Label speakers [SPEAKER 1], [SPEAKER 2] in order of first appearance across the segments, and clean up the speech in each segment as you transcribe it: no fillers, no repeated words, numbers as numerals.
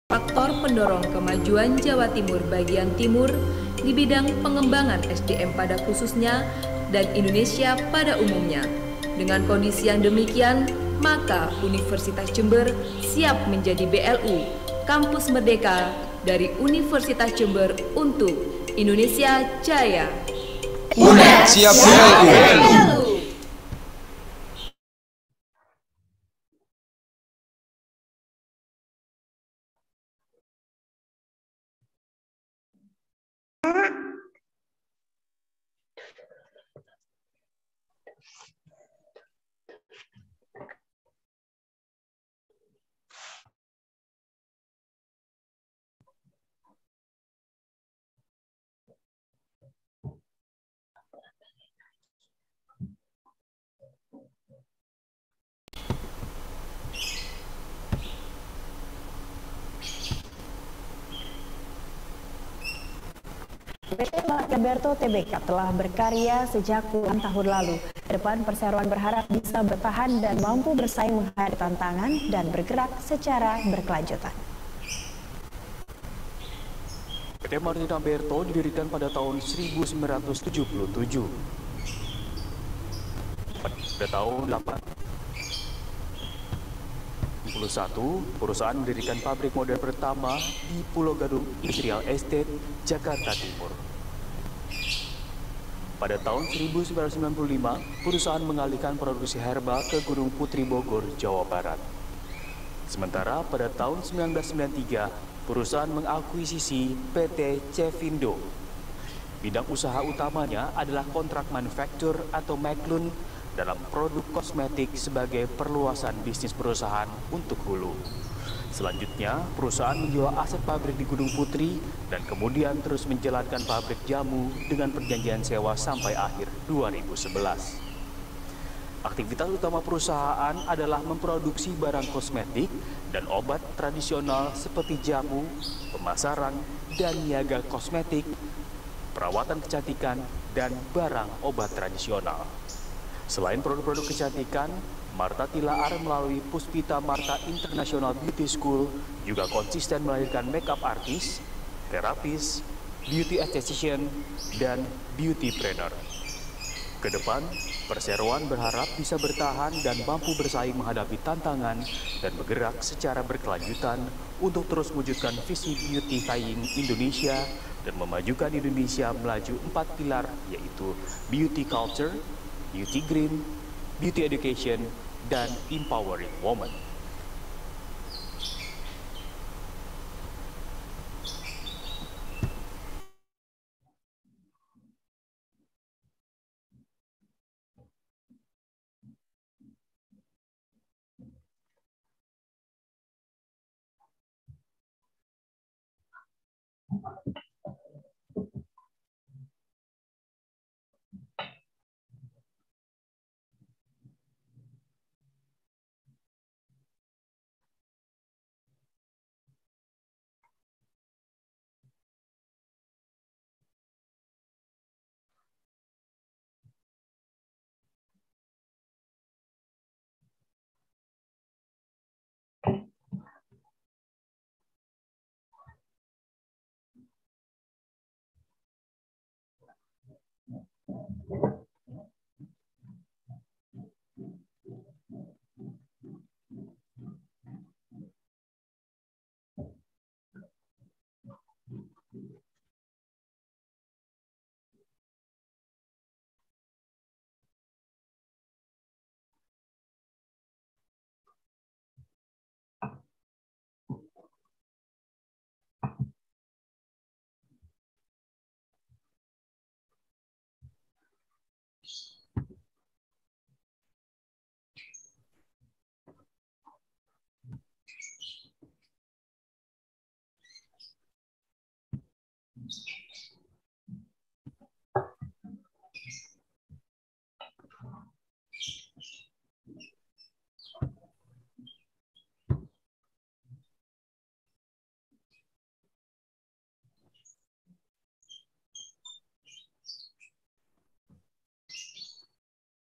[SPEAKER 1] faktor pendorong kemajuan Jawa Timur bagian timur di bidang pengembangan SDM pada khususnya dan Indonesia pada umumnya. Dengan kondisi yang demikian, maka Universitas Jember siap menjadi BLU, kampus merdeka dari Universitas Jember untuk Indonesia Jaya.
[SPEAKER 2] UNED siap BLU.
[SPEAKER 3] PT Margaberto Tbk telah berkarya sejak puluhan tahun lalu. Kedepan perseroan berharap bisa bertahan dan mampu bersaing menghadapi tantangan dan bergerak secara berkelanjutan.
[SPEAKER 4] PT Margaberto didirikan pada tahun 1977. Pada tahun 1981, perusahaan mendirikan pabrik modern pertama di Pulau Gadung Industrial Estate, Jakarta Timur. Pada tahun 1995, perusahaan mengalihkan produksi herba ke Gunung Putri Bogor, Jawa Barat. Sementara pada tahun 1993, perusahaan mengakuisisi PT Cevindo. Bidang usaha utamanya adalah kontrak manufaktur atau maklun dalam produk kosmetik sebagai perluasan bisnis perusahaan untuk hulu. Selanjutnya, perusahaan menjual aset pabrik di Gunung Putri dan kemudian terus menjalankan pabrik jamu dengan perjanjian sewa sampai akhir 2011. Aktivitas utama perusahaan adalah memproduksi barang kosmetik dan obat tradisional seperti jamu, pemasaran, dan niaga kosmetik, perawatan kecantikan, dan barang obat tradisional. Selain produk-produk kecantikan, Marta Tilaar melalui Puspita Marta International Beauty School juga konsisten melahirkan makeup artist, terapis, beauty esthetician, dan beauty trainer. Kedepan, perseroan berharap bisa bertahan dan mampu bersaing menghadapi tantangan dan bergerak secara berkelanjutan untuk terus mewujudkan visi beautifying Indonesia dan memajukan Indonesia melaju 4 pilar, yaitu beauty culture, beauty green, beauty education, dan empowering women.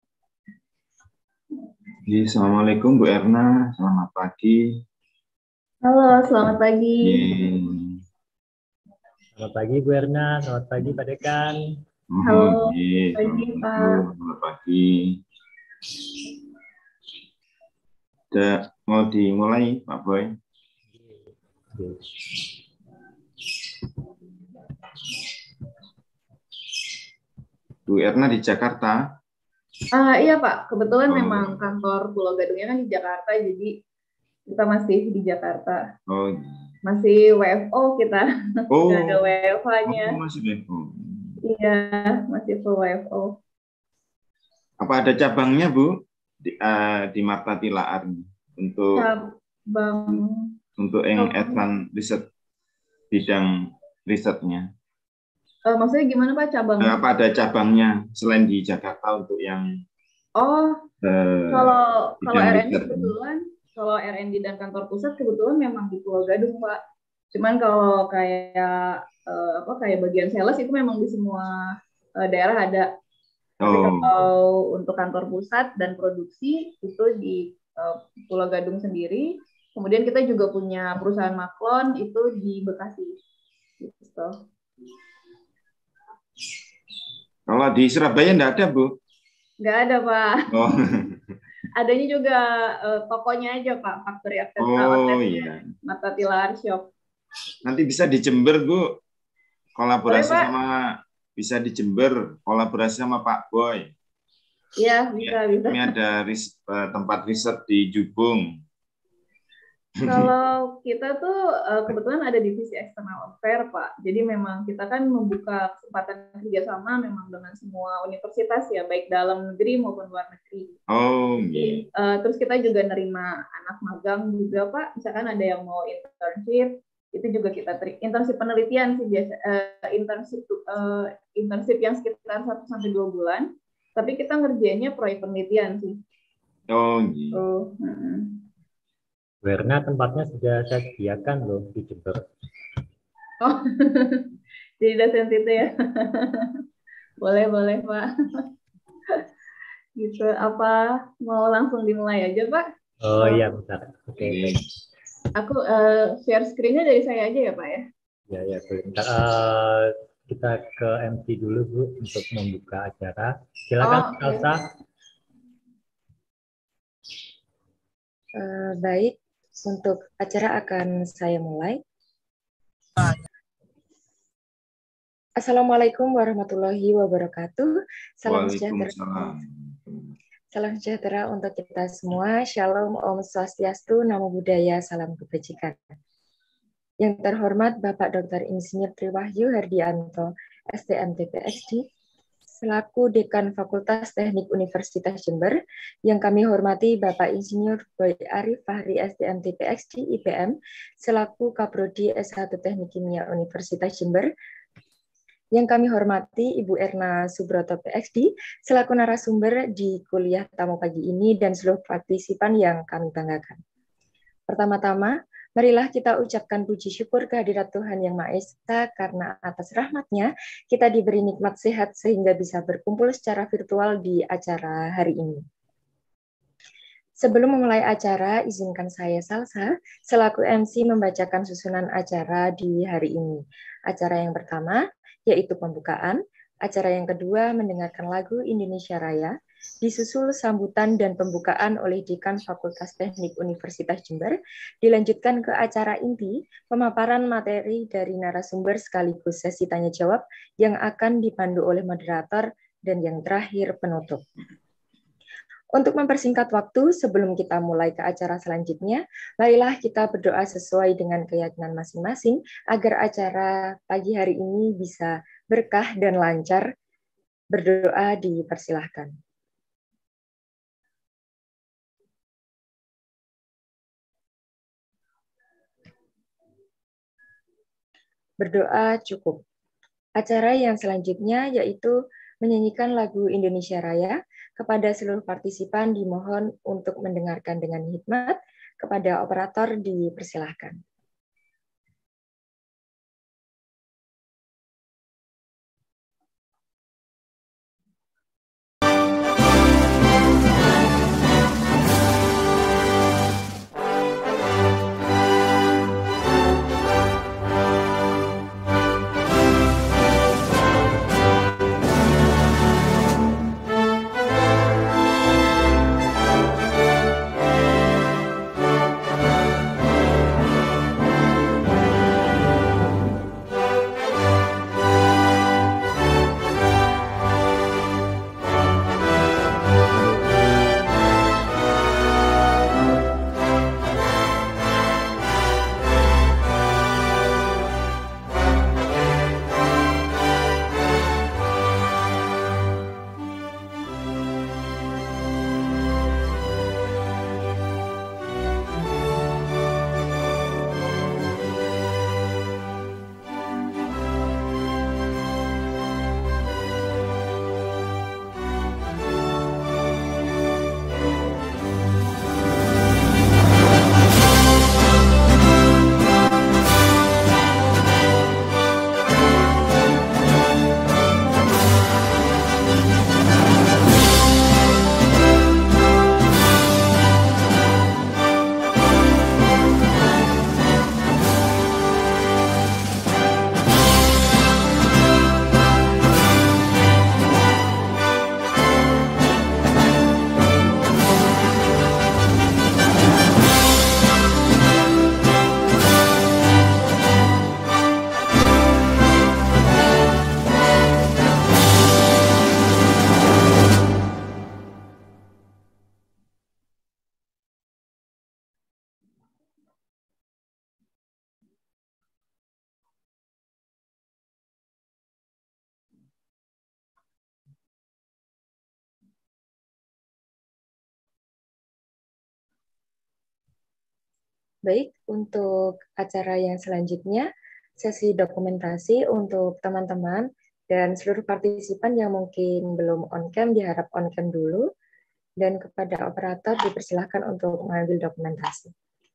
[SPEAKER 5] Assalamualaikum Bu Erna, selamat pagi. Halo, selamat pagi.
[SPEAKER 6] Iya.
[SPEAKER 7] Selamat pagi Bu Erna, selamat pagi Pak Dekan.
[SPEAKER 5] Halo,
[SPEAKER 6] Iya,
[SPEAKER 5] pagi,
[SPEAKER 6] selamat
[SPEAKER 5] Pak.
[SPEAKER 6] selamat pagi. Udah mau dimulai, Pak Boy? Bu Erna di Jakarta?
[SPEAKER 5] Iya, Pak. Kebetulan
[SPEAKER 6] Oh.
[SPEAKER 5] memang kantor Pulau Gadungnya kan di Jakarta, jadi kita masih di Jakarta.
[SPEAKER 6] Oh,
[SPEAKER 5] Masih WFO kita,
[SPEAKER 6] oh,
[SPEAKER 5] nggak ada WFH-nya.
[SPEAKER 6] masih Depok.
[SPEAKER 5] Iya, masih full WFO.
[SPEAKER 6] Apa ada cabangnya, Bu? Di Marta Tilaar untuk yang advance riset, bidang risetnya.
[SPEAKER 5] Maksudnya gimana, Pak, cabang?
[SPEAKER 6] Apa ada cabangnya selain di Jakarta untuk yang
[SPEAKER 5] Kalau R&D
[SPEAKER 6] riset?
[SPEAKER 5] kebetulan, kalau R&D dan kantor pusat kebetulan memang di Pulau Gadung, Pak. Cuman kalau kayak kayak bagian sales itu memang di semua daerah ada. Tapi kalau untuk kantor pusat dan produksi itu di Pulau Gadung sendiri. Kemudian kita juga punya perusahaan maklon itu di Bekasi. Gitu.
[SPEAKER 6] Kalau di Surabaya enggak ada, Bu?
[SPEAKER 5] Nggak ada, Pak.
[SPEAKER 6] Oh.
[SPEAKER 5] Adanya juga tokonya aja, Pak. Factory Outlet.
[SPEAKER 6] Oh iya.
[SPEAKER 5] Marta Tilaar Shop.
[SPEAKER 6] Nanti bisa di Jember, Bu. Kolaborasi
[SPEAKER 5] Boleh, Pak.
[SPEAKER 6] bisa di Jember, kolaborasi sama Pak Boy.
[SPEAKER 5] Iya, bisa.
[SPEAKER 6] Ini ada tempat riset di Jubung.
[SPEAKER 5] Kalau kita tuh kebetulan ada divisi external affair, Pak. Jadi memang kita kan membuka kesempatan kerjasama memang dengan semua universitas ya, baik dalam negeri maupun luar negeri.
[SPEAKER 6] Oh, iya.
[SPEAKER 5] Terus kita juga nerima anak magang juga, Pak. Misalkan ada yang mau internship, itu juga kita internship penelitian sih biasa, internship yang sekitar 1-2 bulan. Tapi kita ngerjainnya proyek penelitian sih.
[SPEAKER 6] Oh, iya.
[SPEAKER 7] Werna tempatnya sudah saya sediakan loh di Jember.
[SPEAKER 5] Oh, jadi dosen itu ya. boleh Pak. Gitu. Apa mau langsung dimulai aja, Pak?
[SPEAKER 7] Oh iya, bentar. Oke.
[SPEAKER 5] Aku share screen-nya dari saya aja ya, Pak ya.
[SPEAKER 7] Ya boleh. Bentar, kita ke MC dulu Bu untuk membuka acara. Silakan, Elsa.
[SPEAKER 8] Baik. Untuk acara akan saya mulai. Assalamualaikum warahmatullahi wabarakatuh. Salam sejahtera. Salam sejahtera untuk kita semua. Shalom, Om Swastiastu, Namo Buddhaya, Salam Kebajikan. Yang terhormat Bapak Dr. Insinyur Triwahyu Hardianto, STMT PhD, selaku Dekan Fakultas Teknik Universitas Jember, yang kami hormati Bapak Insinyur Boy Arif Fahri STMT PhD IPM, selaku Kaprodi S1 Teknik Kimia Universitas Jember, yang kami hormati Ibu Erna Subroto PhD, selaku narasumber di kuliah tamu pagi ini dan seluruh partisipan yang kami banggakan. Pertama-tama, marilah kita ucapkan puji syukur kehadirat Tuhan Yang Maha Esa karena atas rahmat-Nya kita diberi nikmat sehat sehingga bisa berkumpul secara virtual di acara hari ini. Sebelum memulai acara, izinkan saya Salsa selaku MC membacakan susunan acara di hari ini. Acara yang pertama yaitu pembukaan, acara yang kedua mendengarkan lagu Indonesia Raya, disusul sambutan dan pembukaan oleh Dekan Fakultas Teknik Universitas Jember, dilanjutkan ke acara inti, pemaparan materi dari narasumber sekaligus sesi tanya jawab yang akan dipandu oleh moderator, dan yang terakhir penutup. Untuk mempersingkat waktu sebelum kita mulai ke acara selanjutnya, marilah kita berdoa sesuai dengan keyakinan masing-masing agar acara pagi hari ini bisa berkah dan lancar. Berdoa dipersilahkan. Berdoa cukup. Acara yang selanjutnya yaitu menyanyikan lagu Indonesia Raya. Kepada seluruh partisipan dimohon untuk mendengarkan dengan hikmat. Kepada operator dipersilahkan. Baik, untuk acara yang selanjutnya, sesi dokumentasi untuk teman-teman dan seluruh partisipan yang mungkin belum on-cam diharap on-cam dulu, dan kepada operator dipersilahkan untuk mengambil dokumentasi.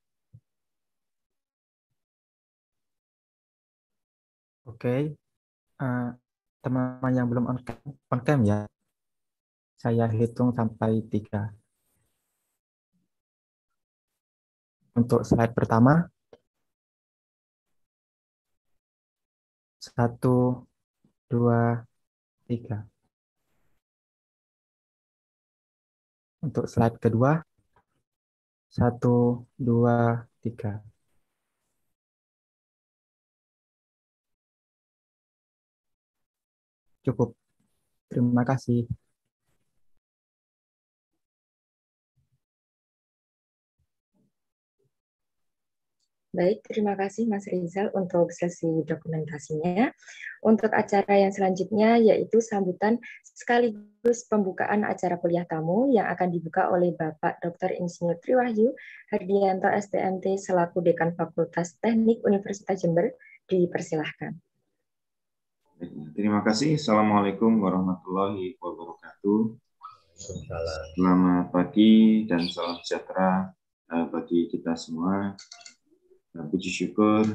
[SPEAKER 9] Oke, teman-teman yang belum on-cam ya, saya hitung sampai 3. Untuk slide pertama, 1, 2, 3. Untuk slide kedua, 1, 2, 3. Cukup. Terima kasih.
[SPEAKER 8] Baik, terima kasih Mas Rizal untuk sesi dokumentasinya. Untuk acara yang selanjutnya yaitu sambutan sekaligus pembukaan acara kuliah tamu yang akan dibuka oleh Bapak Dr. Insinyur Triwahyu Hardianto STMT selaku Dekan Fakultas Teknik Universitas Jember. Dipersilahkan.
[SPEAKER 6] Terima kasih. Assalamualaikum warahmatullahi wabarakatuh. Selamat pagi dan salam sejahtera bagi kita semua. Puji syukur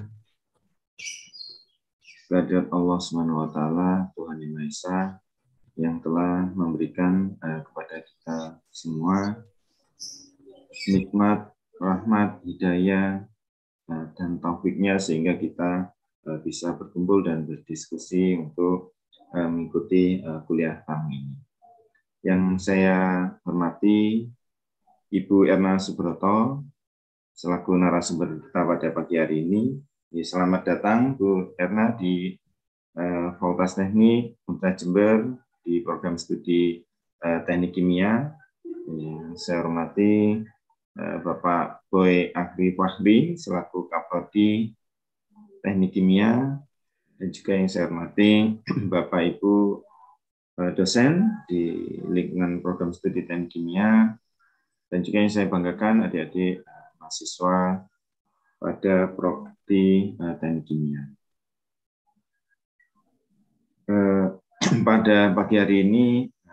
[SPEAKER 6] kehadirat Allah Subhanahu wa taala, Tuhan Yang Maha Esa, yang telah memberikan kepada kita semua nikmat, rahmat, hidayah dan taufiknya sehingga kita bisa berkumpul dan berdiskusi untuk mengikuti kuliah tamu ini. Yang saya hormati Ibu Erna Subroto selaku narasumber kita pada pagi hari ini. Selamat datang Bu Erna di Fakultas Teknik Universitas Jember di program studi Teknik Kimia. Saya hormati Bapak Boy Agri Fahri selaku Kaprodi Teknik Kimia, dan juga yang saya hormati Bapak Ibu dosen di lingkungan program studi Teknik Kimia, dan juga yang saya banggakan adik-adik mahasiswa pada Prodi Teknik Kimia. Pada pagi hari ini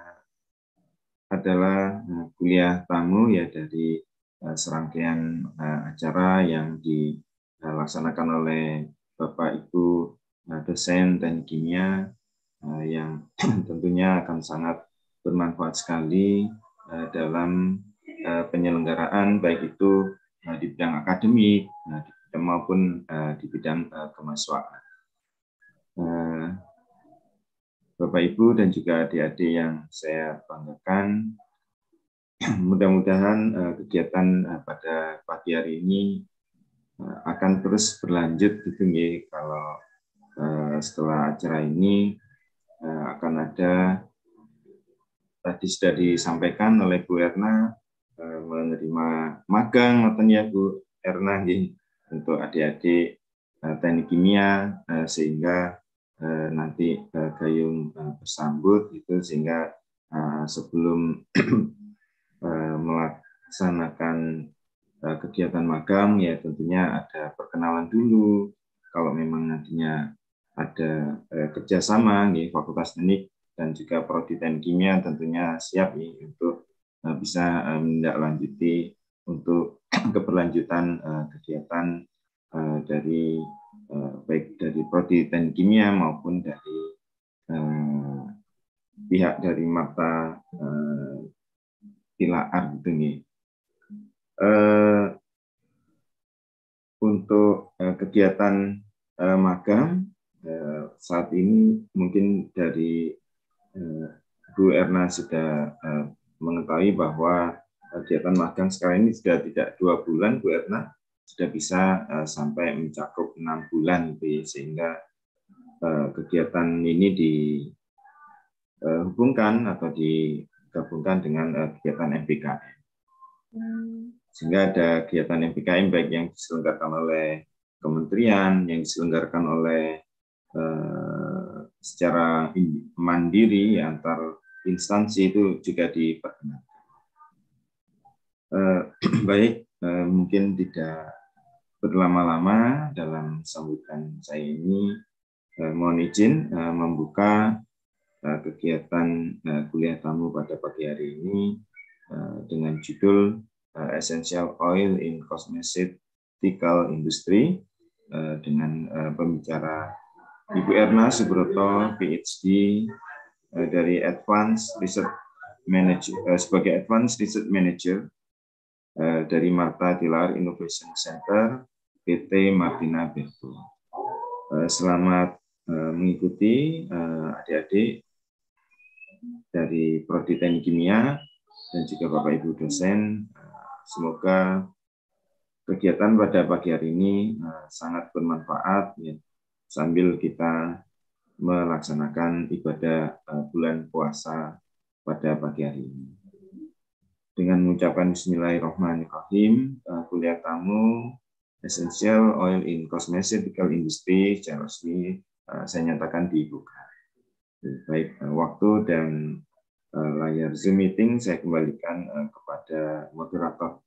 [SPEAKER 6] adalah kuliah tamu ya dari serangkaian acara yang dilaksanakan oleh Bapak Ibu dosen Teknik Kimia yang tentunya akan sangat bermanfaat sekali dalam penyelenggaraan baik itu di bidang akademik maupun di bidang kemahasiswaan. Bapak Ibu dan juga adik-adik yang saya banggakan, mudah-mudahan kegiatan pada pagi hari ini akan terus berlanjut gitu ya. Kalau setelah acara ini akan ada, tadi sudah disampaikan oleh Bu Erna, menerima magang ngoten ya Bu Erna untuk adik-adik Teknik Kimia sehingga nanti gayung bersambut itu, sehingga sebelum melaksanakan kegiatan magang ya tentunya ada perkenalan dulu. Kalau memang nantinya ada kerjasama nih Fakultas Teknik dan juga Prodi Teknik Kimia tentunya siap nih untuk bisa menindaklanjuti untuk keberlanjutan kegiatan dari baik dari Prodi Teknik Kimia maupun dari pihak dari mata Tilaar gitu nih. Untuk kegiatan magang saat ini mungkin dari Bu Erna sudah mengetahui bahwa kegiatan magang sekarang ini sudah tidak 2 bulan, Bu Erna sudah bisa sampai mencakup 6 bulan, sehingga kegiatan ini dihubungkan atau digabungkan dengan kegiatan MPKM. Sehingga ada kegiatan MPKM baik yang diselenggarakan oleh kementerian, yang diselenggarakan oleh secara mandiri antar instansi itu juga diperkenalkan. Baik, mungkin tidak berlama-lama dalam sambutan saya ini, mohon izin membuka kegiatan kuliah tamu pada pagi hari ini dengan judul Essential Oil in Cosmeceutical Industry dengan pembicara Ibu Erna Subroto, PhD dari Advanced Research Manager sebagai Advanced Research Manager dari Marta Tilaar Innovation Center PT Martina Berto. Selamat mengikuti adik-adik dari Prodi Teknik Kimia dan juga Bapak Ibu dosen. Semoga kegiatan pada pagi hari ini sangat bermanfaat ya, sambil kita melaksanakan ibadah bulan puasa pada pagi hari ini. Dengan mengucapkan Bismillahirrahmanirrahim, kuliah tamu Essential Oil in Cosmeceutical Industry secara resmi saya nyatakan dibuka. Baik, waktu dan layar Zoom meeting saya kembalikan kepada moderator.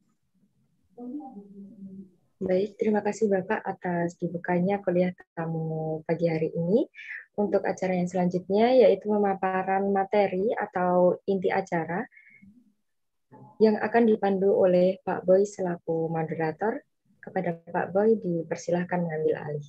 [SPEAKER 8] Baik, terima kasih Bapak atas dibukanya kuliah tamu pagi hari ini. Untuk acara yang selanjutnya yaitu pemaparan materi atau inti acara yang akan dipandu oleh Pak Boy selaku moderator. Kepada Pak Boy dipersilahkan mengambil alih.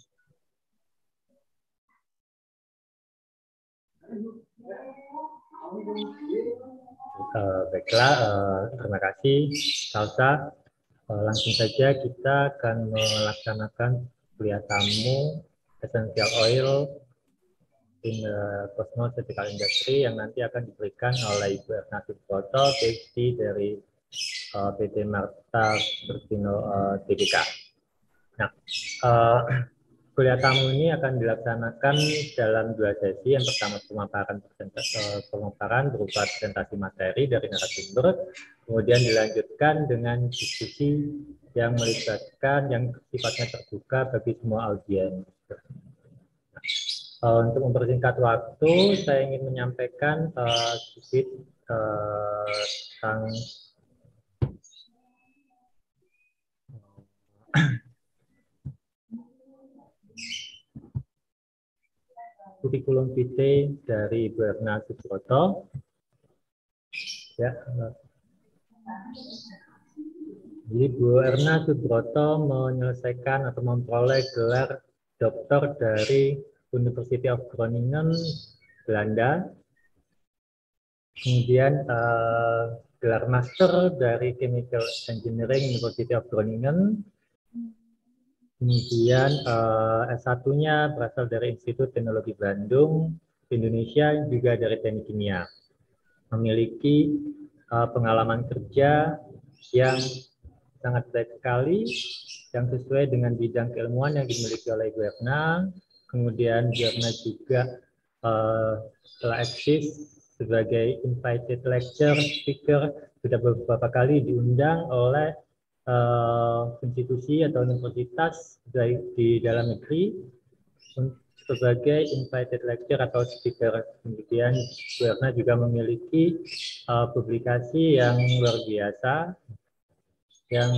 [SPEAKER 7] Baiklah, terima kasih Salsa. Langsung saja kita akan melaksanakan kuliah tamu Essential Oil in the Cosmeceutical Industry yang nanti akan diberikan oleh Ibu Erna Subroto, PhD dari PT Marta Bertino TBK. Nah, kuliah tamu ini akan dilaksanakan dalam 2 sesi. Yang pertama pemaparan berupa presentasi materi dari narasumber, kemudian dilanjutkan dengan diskusi yang melibatkan yang sifatnya terbuka bagi semua audiens. Untuk mempersingkat waktu, saya ingin menyampaikan sedikit tentang kurikulum vitae dari Ibu Erna Subroto. Ya. Jadi Bu Erna Subroto menyelesaikan atau memperoleh gelar doktor dari University of Groningen, Belanda. Kemudian gelar master dari Chemical Engineering University of Groningen. Kemudian S1-nya berasal dari Institut Teknologi Bandung, Indonesia, juga dari Teknik Kimia. Memiliki pengalaman kerja yang sangat baik sekali, yang sesuai dengan bidang keilmuan yang dimiliki oleh Ibu Erna. Kemudian Ibu Erna juga telah eksis sebagai invited lecture speaker, sudah beberapa kali diundang oleh institusi atau universitas di dalam negeri sebagai invited lecture atau speaker. Kemudian Bu Erna juga memiliki publikasi yang luar biasa yang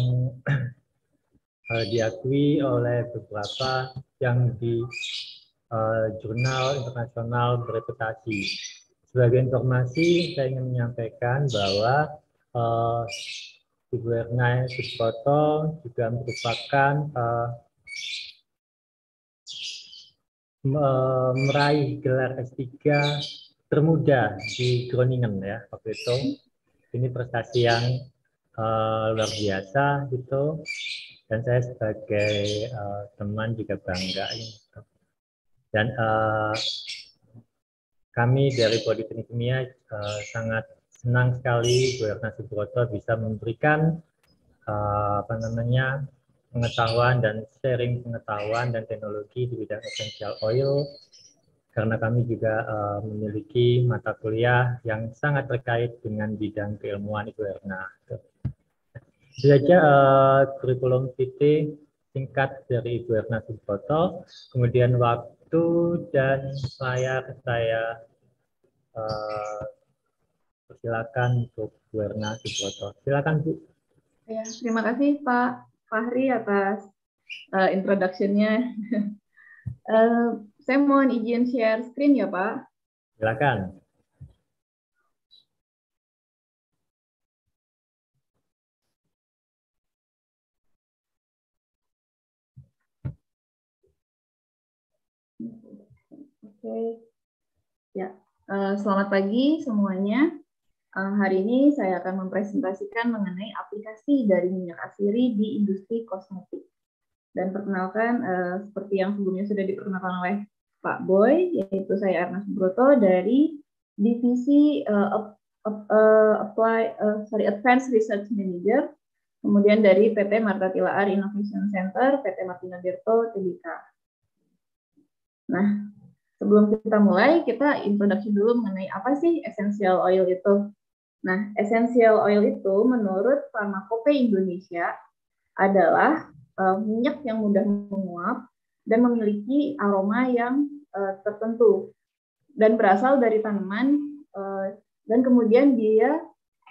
[SPEAKER 7] diakui oleh beberapa yang di jurnal internasional bereputasi. Sebagai informasi, saya ingin menyampaikan bahwa Ibu Erna Subroto juga merupakan meraih gelar S3 termuda di Groningen ya waktu itu. Ini prestasi yang luar biasa gitu, dan saya sebagai teman juga bangga gitu. Dan kami dari Prodi Teknik Kimia sangat senang sekali Bu Erna Subroto bisa memberikan pengetahuan dan sharing pengetahuan dan teknologi di bidang essential oil, karena kami juga memiliki mata kuliah yang sangat terkait dengan bidang keilmuan Ibu Erna. Itu saja kurikulum vitae singkat dari Ibu Erna Subroto. Kemudian waktu dan layar saya silakan untuk Bu Erna Subroto. Silakan Bu.
[SPEAKER 5] Ya, terima kasih Pak Fahri atas introduction-nya. Saya mohon izin share screen ya, Pak.
[SPEAKER 7] Silakan.
[SPEAKER 5] Oke. Ya, selamat pagi semuanya. Hari ini saya akan mempresentasikan mengenai aplikasi dari minyak asiri di industri kosmetik. Dan perkenalkan, seperti yang sebelumnya sudah diperkenalkan oleh Pak Boy, yaitu saya Erna Subroto dari Divisi Advanced Research Manager, kemudian dari PT Marta Tilaar Innovation Center, PT Martina Berto Tbk. Nah, sebelum kita mulai, kita introduction dulu mengenai apa sih essential oil itu. Nah, essential oil itu menurut Pharmacope Indonesia adalah minyak yang mudah menguap dan memiliki aroma yang tertentu dan berasal dari tanaman dan kemudian dia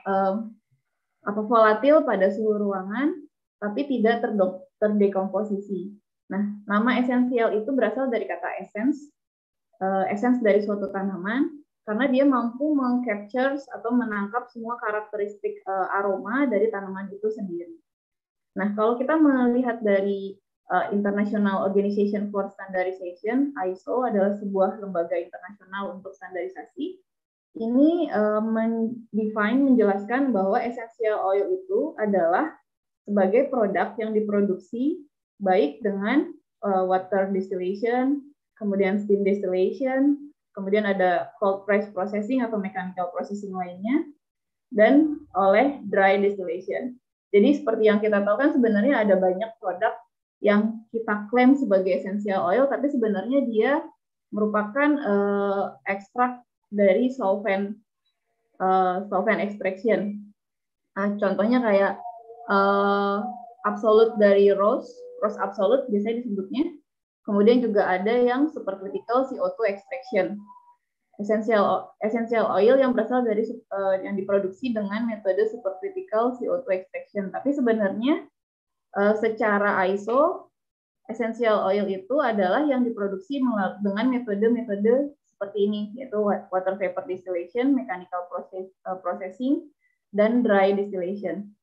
[SPEAKER 5] volatil pada suhu ruangan tapi tidak terdekomposisi. Nah, nama esensial itu berasal dari kata essence dari suatu tanaman, karena dia mampu meng-capture atau menangkap semua karakteristik aroma dari tanaman itu sendiri. Nah, kalau kita melihat dari International Organization for Standardization, ISO adalah sebuah lembaga internasional untuk standarisasi. Ini menjelaskan bahwa essential oil itu adalah sebagai produk yang diproduksi baik dengan water distillation, kemudian steam distillation, kemudian ada cold press processing atau mechanical processing lainnya, dan oleh dry distillation. Jadi seperti yang kita tahu kan sebenarnya ada banyak produk yang kita klaim sebagai essential oil, tapi sebenarnya dia merupakan ekstrak dari solvent extraction. Nah, contohnya kayak absolute dari rose absolute biasanya disebutnya. Kemudian juga ada yang supercritical CO2 extraction. Essential oil yang berasal dari yang diproduksi dengan metode supercritical CO2 extraction. Tapi sebenarnya secara ISO essential oil itu adalah yang diproduksi dengan metode-metode seperti ini, yaitu water vapor distillation, mechanical processing, dan dry distillation.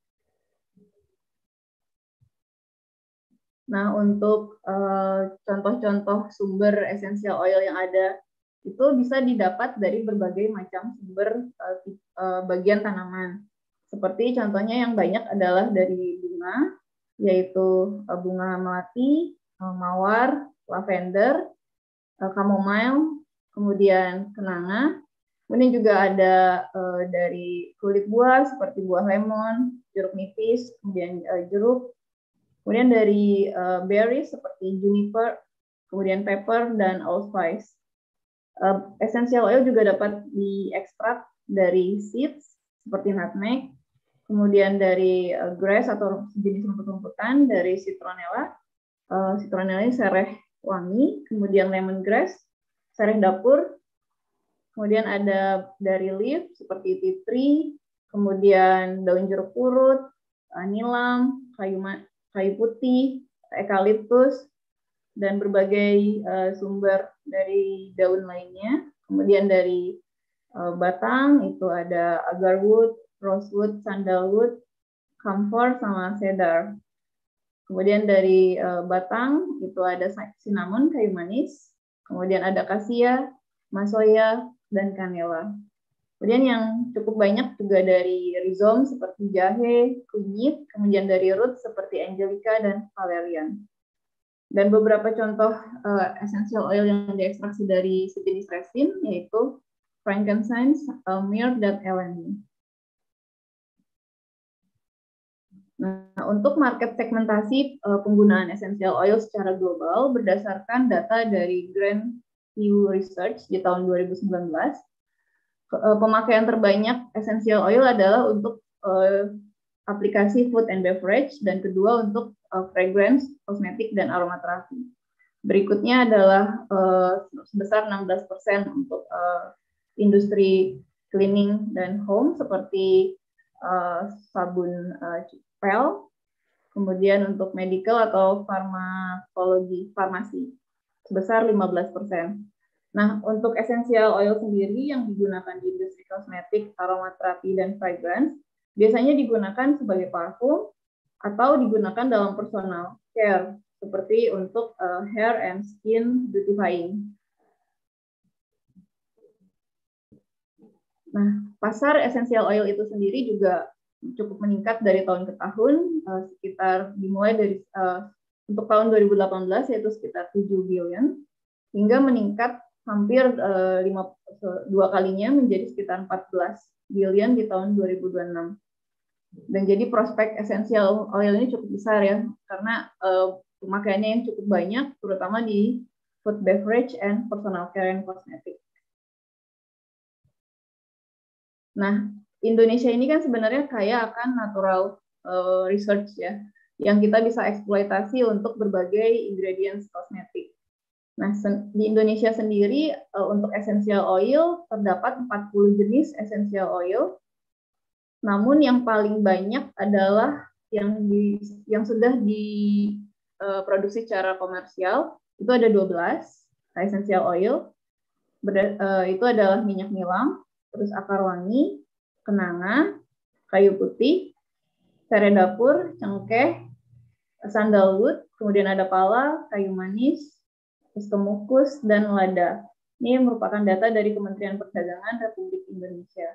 [SPEAKER 5] Nah, untuk contoh-contoh sumber essential oil yang ada itu bisa didapat dari berbagai macam sumber bagian tanaman. Seperti contohnya yang banyak adalah dari bunga, yaitu bunga melati, mawar, lavender, chamomile, kemudian kenanga. Kemudian juga ada dari kulit buah seperti buah lemon, jeruk nipis, kemudian jeruk. Kemudian dari berries seperti juniper, kemudian pepper, dan allspice. Essential oil juga dapat diekstrak dari seeds seperti nutmeg, kemudian dari grass atau jenis rumput-rumputan, dari citronella. Citronella ini sereh wangi, kemudian lemongrass, sereh dapur, kemudian ada dari leaf seperti tea tree, kemudian daun jeruk purut, nilam, kayu putih, eukaliptus, dan berbagai sumber dari daun lainnya. Kemudian dari batang itu ada agarwood, rosewood, sandalwood, camphor, sama cedar. Kemudian dari batang itu ada cinnamon, kayu manis. Kemudian ada cassia, masoya, dan canela. Kemudian yang cukup banyak juga dari rhizome seperti jahe, kunyit, kemudian dari root seperti angelica dan valerian. Dan beberapa contoh essential oil yang diekstraksi dari sejenis resin yaitu frankincense, myrrh, dan elemi. Nah, untuk market segmentasi penggunaan essential oil secara global berdasarkan data dari Grand View Research di tahun 2019, pemakaian terbanyak essential oil adalah untuk aplikasi food and beverage, dan kedua untuk fragrance, kosmetik, dan aromaterapi. Berikutnya adalah sebesar 16% untuk industri cleaning dan home seperti sabun pel, Kemudian untuk medical atau farmasi sebesar 15%. Nah, untuk essential oil sendiri yang digunakan di industri kosmetik, aromaterapi, dan fragrance, biasanya digunakan sebagai parfum atau digunakan dalam personal care, seperti untuk hair and skin beautifying. Nah, pasar essential oil itu sendiri juga cukup meningkat dari tahun ke tahun, sekitar dimulai dari untuk tahun 2018 yaitu sekitar 7 billion, hingga meningkat hampir 2 kalinya menjadi sekitar 14 billion di tahun 2026. Dan jadi prospek essential oil ini cukup besar ya, karena pemakaiannya yang cukup banyak, terutama di food beverage and personal care and cosmetic. Nah, Indonesia ini kan sebenarnya kaya akan natural research ya, yang kita bisa eksploitasi untuk berbagai ingredients kosmetik. Nah, di Indonesia sendiri untuk essential oil terdapat 40 jenis essential oil. Namun yang paling banyak adalah yang sudah diproduksi secara komersial, itu ada 12 essential oil. Itu adalah minyak nilam, terus akar wangi, kenanga, kayu putih, serai dapur, cengkeh, sandalwood, kemudian ada pala, kayu manis, kemukus, dan lada. Ini merupakan data dari Kementerian Perdagangan Republik Indonesia.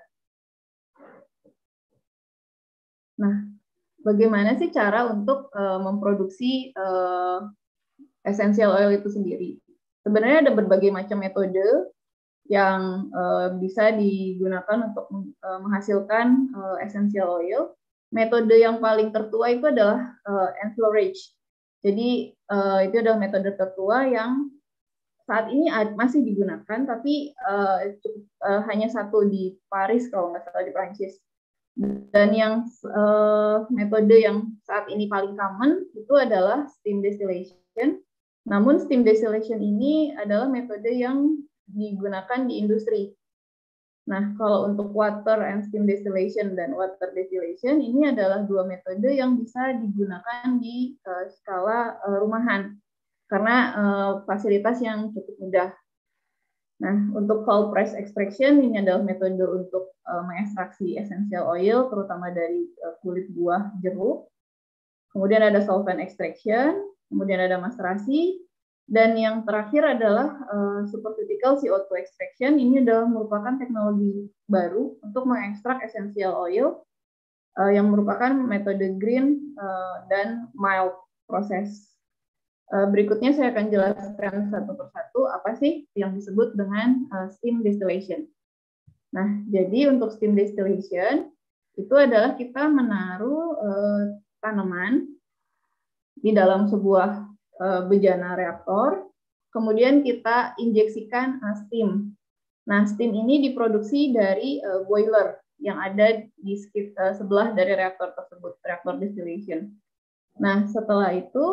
[SPEAKER 5] Nah, bagaimana sih cara untuk memproduksi essential oil itu sendiri? Sebenarnya ada berbagai macam metode yang bisa digunakan untuk menghasilkan essential oil. Metode yang paling tertua itu adalah enfleurage. Jadi itu adalah metode tertua yang saat ini masih digunakan, tapi hanya satu di Paris kalau nggak salah, di Prancis. Dan yang metode yang saat ini paling common itu adalah steam distillation. Namun steam distillation ini adalah metode yang digunakan di industri. Nah, kalau untuk water and steam distillation dan water distillation, ini adalah dua metode yang bisa digunakan di skala rumahan, karena fasilitas yang cukup mudah. Nah, untuk cold press extraction, ini adalah metode untuk mengekstraksi essential oil, terutama dari kulit buah jeruk. Kemudian ada solvent extraction, kemudian ada macerasi, dan yang terakhir adalah supercritical CO2 extraction. Ini adalah merupakan teknologi baru untuk mengekstrak essential oil yang merupakan metode green dan mild proses. Berikutnya saya akan jelaskan satu persatu apa sih yang disebut dengan steam distillation. Nah, jadi untuk steam distillation itu adalah kita menaruh tanaman di dalam sebuah bejana reaktor, kemudian kita injeksikan steam. Nah, steam ini diproduksi dari boiler yang ada di sebelah dari reaktor tersebut, reaktor distillation. Nah, setelah itu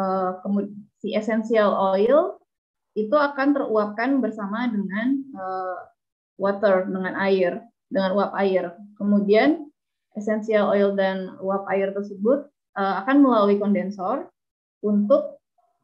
[SPEAKER 5] si essential oil itu akan teruapkan bersama dengan water, dengan air, dengan uap air. Kemudian essential oil dan uap air tersebut akan melalui kondensor untuk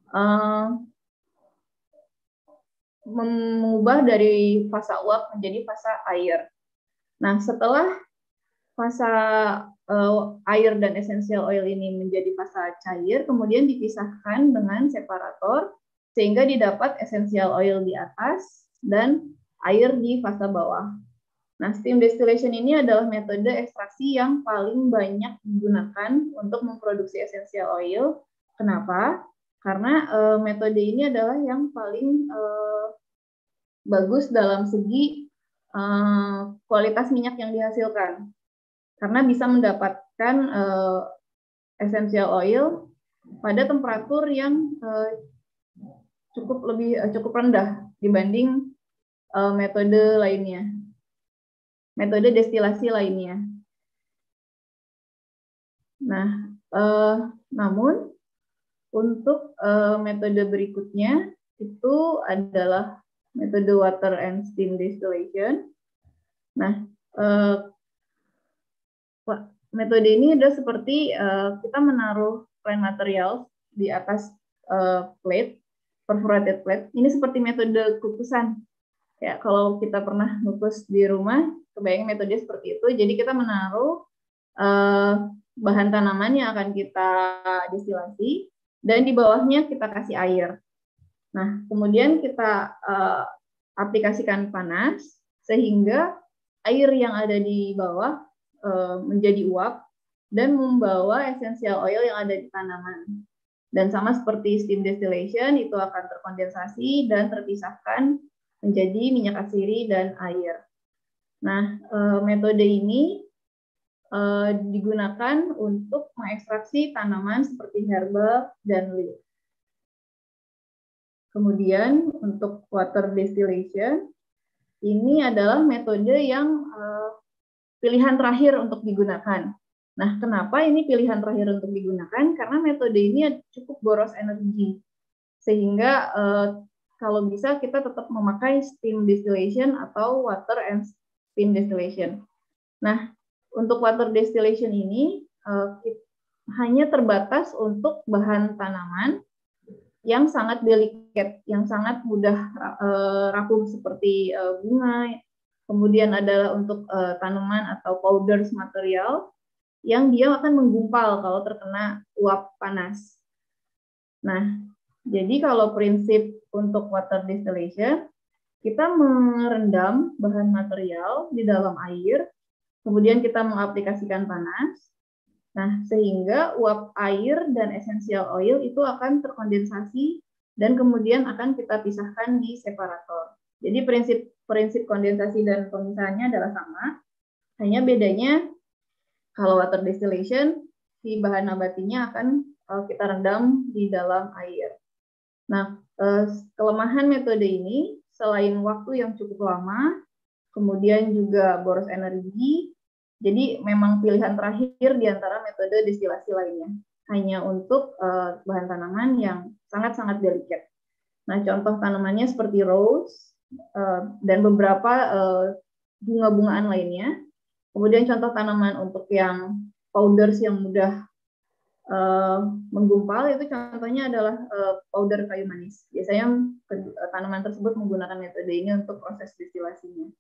[SPEAKER 5] mengubah dari fasa uap menjadi fasa air. Nah, setelah fasa air dan essential oil ini menjadi fasa cair, kemudian dipisahkan dengan separator sehingga didapat essential oil di atas dan air di fasa bawah. Nah, steam distillation ini adalah metode ekstraksi yang paling banyak digunakan untuk memproduksi essential oil. Kenapa? Karena metode ini adalah yang paling bagus dalam segi kualitas minyak yang dihasilkan. Karena bisa mendapatkan essential oil pada temperatur yang cukup rendah dibanding metode lainnya, metode destilasi lainnya. Nah, namun untuk metode berikutnya itu adalah metode water and steam distillation. Nah, metode ini adalah seperti kita menaruh plant materials di atas plate, perforated plate. Ini seperti metode kukusan. Ya, kalau kita pernah ngukus di rumah, kebayang metode seperti itu. Jadi kita menaruh bahan tanaman yang akan kita destilasi, dan di bawahnya kita kasih air. Nah, kemudian kita aplikasikan panas, sehingga air yang ada di bawah menjadi uap dan membawa essential oil yang ada di tanaman. Dan sama seperti steam distillation, itu akan terkondensasi dan terpisahkan menjadi minyak atsiri dan air. Nah, metode ini digunakan untuk mengekstraksi tanaman seperti herba dan leaf. Kemudian untuk water distillation, ini adalah metode yang pilihan terakhir untuk digunakan. Nah, kenapa ini pilihan terakhir untuk digunakan? Karena metode ini cukup boros energi. Sehingga kalau bisa kita tetap memakai steam distillation atau water and steam distillation. Nah, untuk water distillation ini hanya terbatas untuk bahan tanaman yang sangat delicate, yang sangat mudah rapuh seperti bunga. Kemudian adalah untuk tanaman atau powders material yang dia akan menggumpal kalau terkena uap panas. Nah, jadi kalau prinsip untuk water distillation, kita merendam bahan material di dalam air, kemudian kita mengaplikasikan panas. Nah, sehingga uap air dan essential oil itu akan terkondensasi dan kemudian akan kita pisahkan di separator. Jadi prinsip kondensasi dan pemisahannya adalah sama, hanya bedanya kalau water distillation, si bahan nabatinya akan kita rendam di dalam air. Nah, kelemahan metode ini, selain waktu yang cukup lama, kemudian juga boros energi, jadi memang pilihan terakhir di antara metode destilasi lainnya, hanya untuk bahan tanaman yang sangat-sangat delicate. Nah, contoh tanamannya seperti rose dan beberapa bunga-bungaan lainnya. Kemudian contoh tanaman untuk yang powders yang mudah menggumpal, itu contohnya adalah powder kayu manis. Biasanya tanaman tersebut menggunakan metode ini untuk proses destilasinya.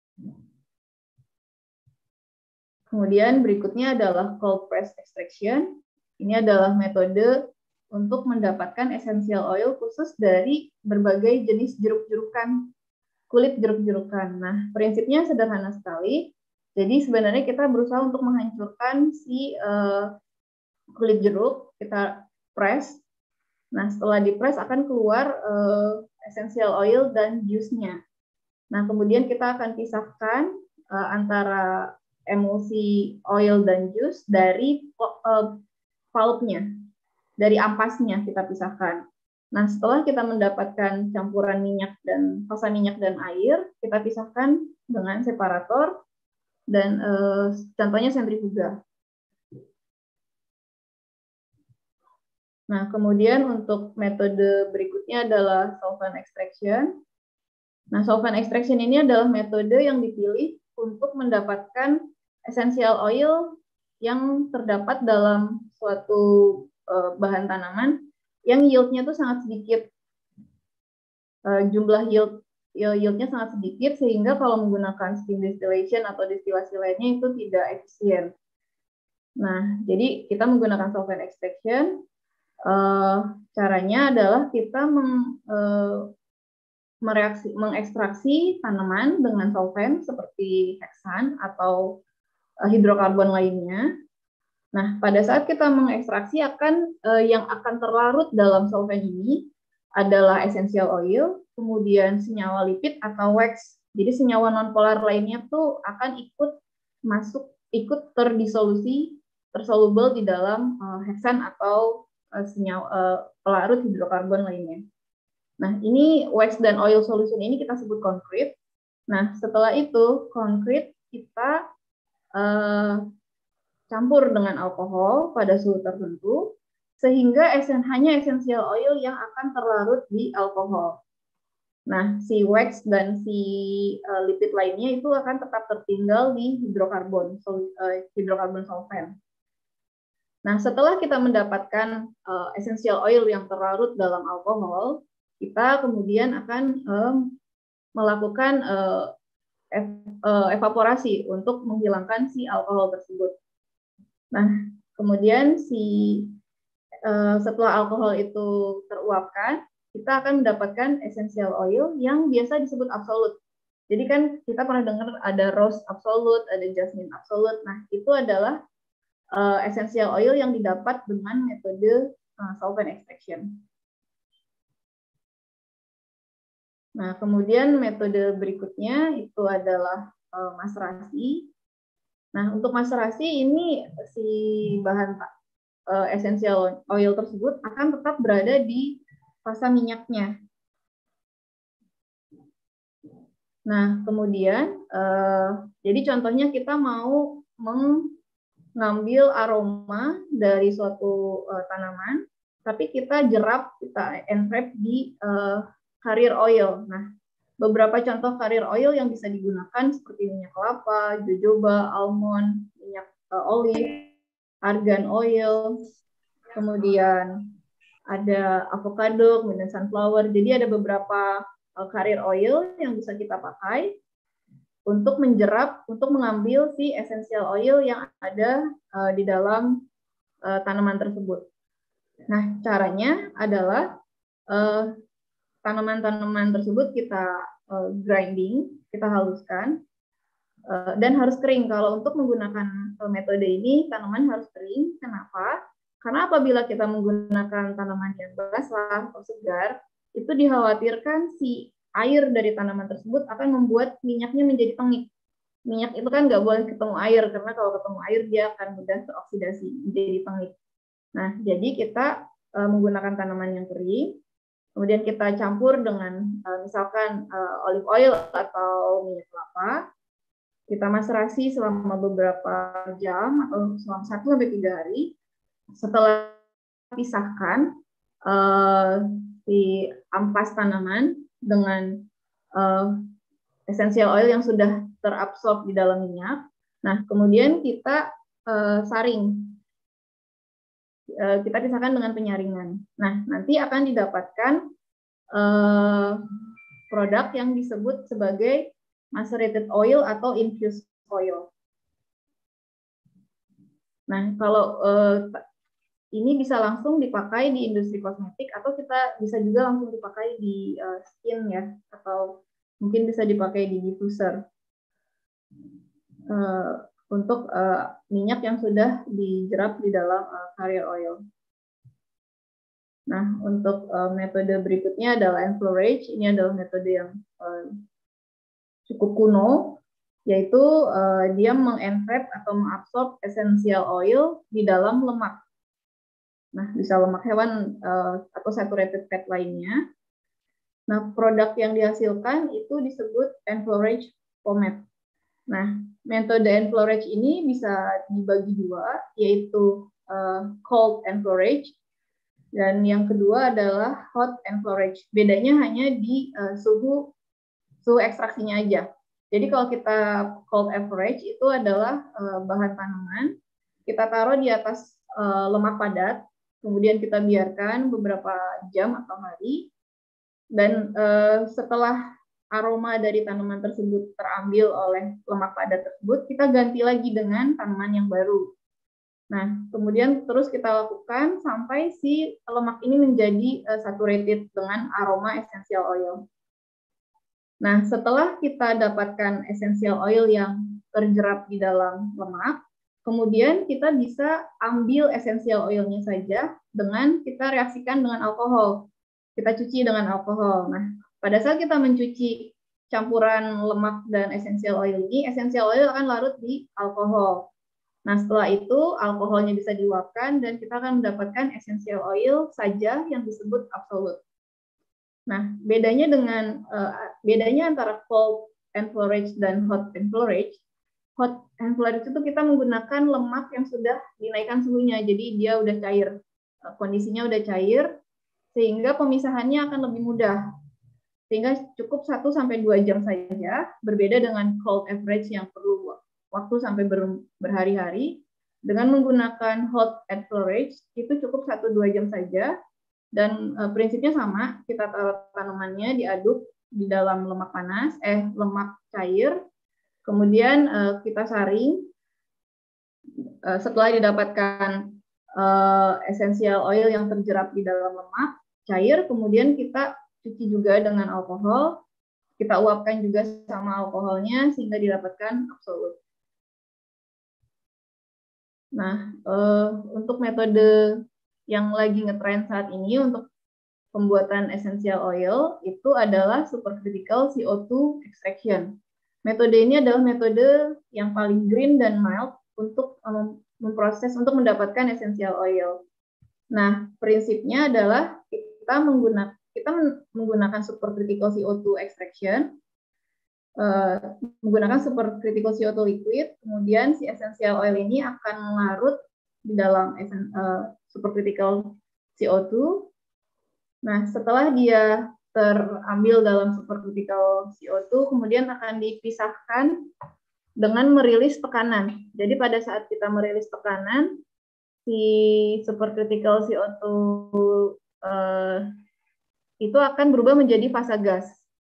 [SPEAKER 5] Kemudian berikutnya adalah cold press extraction. Ini adalah metode untuk mendapatkan essential oil khusus dari berbagai jenis jeruk-jerukan, kulit jeruk-jerukan. Nah, prinsipnya sederhana sekali. Jadi sebenarnya kita berusaha untuk menghancurkan si kulit jeruk, kita press. Nah, setelah di-press akan keluar essential oil dan juice-nya. Nah, kemudian kita akan pisahkan antara emulsi oil dan juice dari pulp-nya, dari ampasnya kita pisahkan. Nah, setelah kita mendapatkan campuran minyak dan pasta minyak dan air, kita pisahkan dengan separator dan contohnya sentrifuga. Nah, kemudian untuk metode berikutnya adalah solvent extraction. Nah, solvent extraction ini adalah metode yang dipilih untuk mendapatkan essential oil yang terdapat dalam suatu bahan tanaman yang yield-nya itu sangat sedikit. Jumlah yieldnya sangat sedikit, sehingga kalau menggunakan steam distillation atau destilasi lainnya itu tidak efisien. Nah, jadi kita menggunakan solvent extraction. Caranya adalah kita mengekstraksi tanaman dengan solvent seperti heksan atau hidrokarbon lainnya. Nah, pada saat kita mengekstraksi yang akan terlarut dalam solvent ini adalah essential oil, kemudian senyawa lipid atau wax. Jadi senyawa nonpolar lainnya tuh akan ikut tersolubel di dalam heksan atau senyawa pelarut hidrokarbon lainnya. Nah, ini wax dan oil solution ini kita sebut concrete. Nah, setelah itu concrete kita campur dengan alkohol pada suhu tertentu, sehingga hanya essential oil yang akan terlarut di alkohol. Nah, si wax dan si lipid lainnya itu akan tetap tertinggal di hidrokarbon solvent. Nah, setelah kita mendapatkan essential oil yang terlarut dalam alkohol, kita kemudian akan melakukan evaporasi untuk menghilangkan si alkohol tersebut. Nah, kemudian setelah alkohol itu teruapkan, kita akan mendapatkan essential oil yang biasa disebut absolute. Jadi kan kita pernah dengar ada rose absolute, ada jasmine absolute. Nah, itu adalah essential oil yang didapat dengan metode solvent extraction. Nah, kemudian metode berikutnya itu adalah maserasi. Nah, untuk maserasi ini si bahan essential oil tersebut akan tetap berada di fase minyaknya. Nah, kemudian jadi contohnya kita mau mengambil aroma dari suatu tanaman, tapi kita jerap, kita enwrap di carrier oil. Nah, beberapa contoh carrier oil yang bisa digunakan seperti minyak kelapa, jojoba, almond, minyak olive, argan oil, kemudian ada avocado, kemudian sunflower. Jadi ada beberapa carrier oil yang bisa kita pakai untuk menjerap, untuk mengambil si essential oil yang ada di dalam tanaman tersebut. Nah, caranya adalah tanaman-tanaman tersebut kita grinding, kita haluskan, dan harus kering. Kalau untuk menggunakan metode ini, tanaman harus kering. Kenapa? Karena apabila kita menggunakan tanaman yang basah atau segar, itu dikhawatirkan si air dari tanaman tersebut akan membuat minyaknya menjadi pengik. Minyak itu kan nggak boleh ketemu air, karena kalau ketemu air dia akan mudah teroksidasi, menjadi pengik. Nah, jadi kita menggunakan tanaman yang kering, kemudian kita campur dengan misalkan olive oil atau minyak kelapa, kita maserasi selama beberapa jam atau selama 1-3 hari. Setelah pisahkan si ampas tanaman dengan essential oil yang sudah terabsorb di dalam minyak. Nah, kemudian kita saring. Kita pisahkan dengan penyaringan. Nah, nanti akan didapatkan produk yang disebut sebagai macerated oil atau infused oil. Nah, kalau ini bisa langsung dipakai di industri kosmetik atau kita bisa juga langsung dipakai di skin ya, atau mungkin bisa dipakai di diffuser untuk minyak yang sudah dijerap di dalam carrier oil. Nah, untuk metode berikutnya adalah enfleurage. Ini adalah metode yang cukup kuno, yaitu dia mengentrap atau mengabsorb essential oil di dalam lemak. Nah, bisa lemak hewan atau saturated fat lainnya. Nah, produk yang dihasilkan itu disebut enfleurage pomade. Nah, metode enfleurage ini bisa dibagi dua, yaitu cold enfleurage, dan yang kedua adalah hot enfleurage. Bedanya hanya di suhu ekstraksinya aja. Jadi kalau kita cold enfleurage itu adalah bahan tanaman, kita taruh di atas lemak padat, kemudian kita biarkan beberapa jam atau hari, dan setelah aroma dari tanaman tersebut terambil oleh lemak padat tersebut, kita ganti lagi dengan tanaman yang baru. Nah, kemudian terus kita lakukan sampai si lemak ini menjadi saturated dengan aroma essential oil. Nah, setelah kita dapatkan essential oil yang terjerap di dalam lemak, kemudian kita bisa ambil essential oilnya saja dengan kita reaksikan dengan alkohol. Kita cuci dengan alkohol. Nah, pada saat kita mencuci campuran lemak dan essential oil ini, essential oil akan larut di alkohol. Nah, setelah itu alkoholnya bisa diuapkan dan kita akan mendapatkan essential oil saja yang disebut absolute. Nah, bedanya antara cold enfleurage dan hot enfleurage. Hot enfleurage itu kita menggunakan lemak yang sudah dinaikkan suhunya, jadi dia udah cair, kondisinya udah cair, sehingga pemisahannya akan lebih mudah. Sehingga cukup 1-2 jam saja, berbeda dengan cold enfleurage yang perlu waktu sampai berhari-hari. Dengan menggunakan hot add storage itu cukup 1-2 jam saja, dan prinsipnya sama, kita taruh tanamannya diaduk di dalam lemak lemak cair, kemudian kita saring. Setelah didapatkan essential oil yang terjerap di dalam lemak cair, kemudian kita cuci juga dengan alkohol, kita uapkan juga sama alkoholnya sehingga didapatkan absolut. Nah, untuk metode yang lagi ngetrend saat ini untuk pembuatan essential oil itu adalah supercritical CO2 extraction. Metode ini adalah metode yang paling green dan mild untuk memproses untuk mendapatkan essential oil. Nah, prinsipnya adalah kita menggunakan supercritical CO2 extraction, menggunakan supercritical CO2 liquid, kemudian si essential oil ini akan larut di dalam supercritical CO2. Nah, setelah dia terambil dalam supercritical CO2, kemudian akan dipisahkan dengan merilis tekanan. Jadi pada saat kita merilis tekanan, si supercritical CO2 itu akan berubah menjadi fasa gas.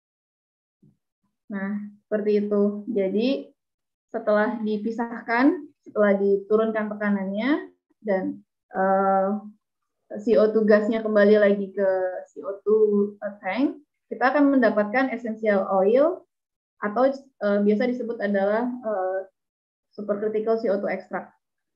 [SPEAKER 5] Nah, seperti itu. Jadi setelah dipisahkan, setelah diturunkan tekanannya, dan CO2 gasnya kembali lagi ke CO2 tank, kita akan mendapatkan essential oil atau biasa disebut adalah supercritical CO2 extract.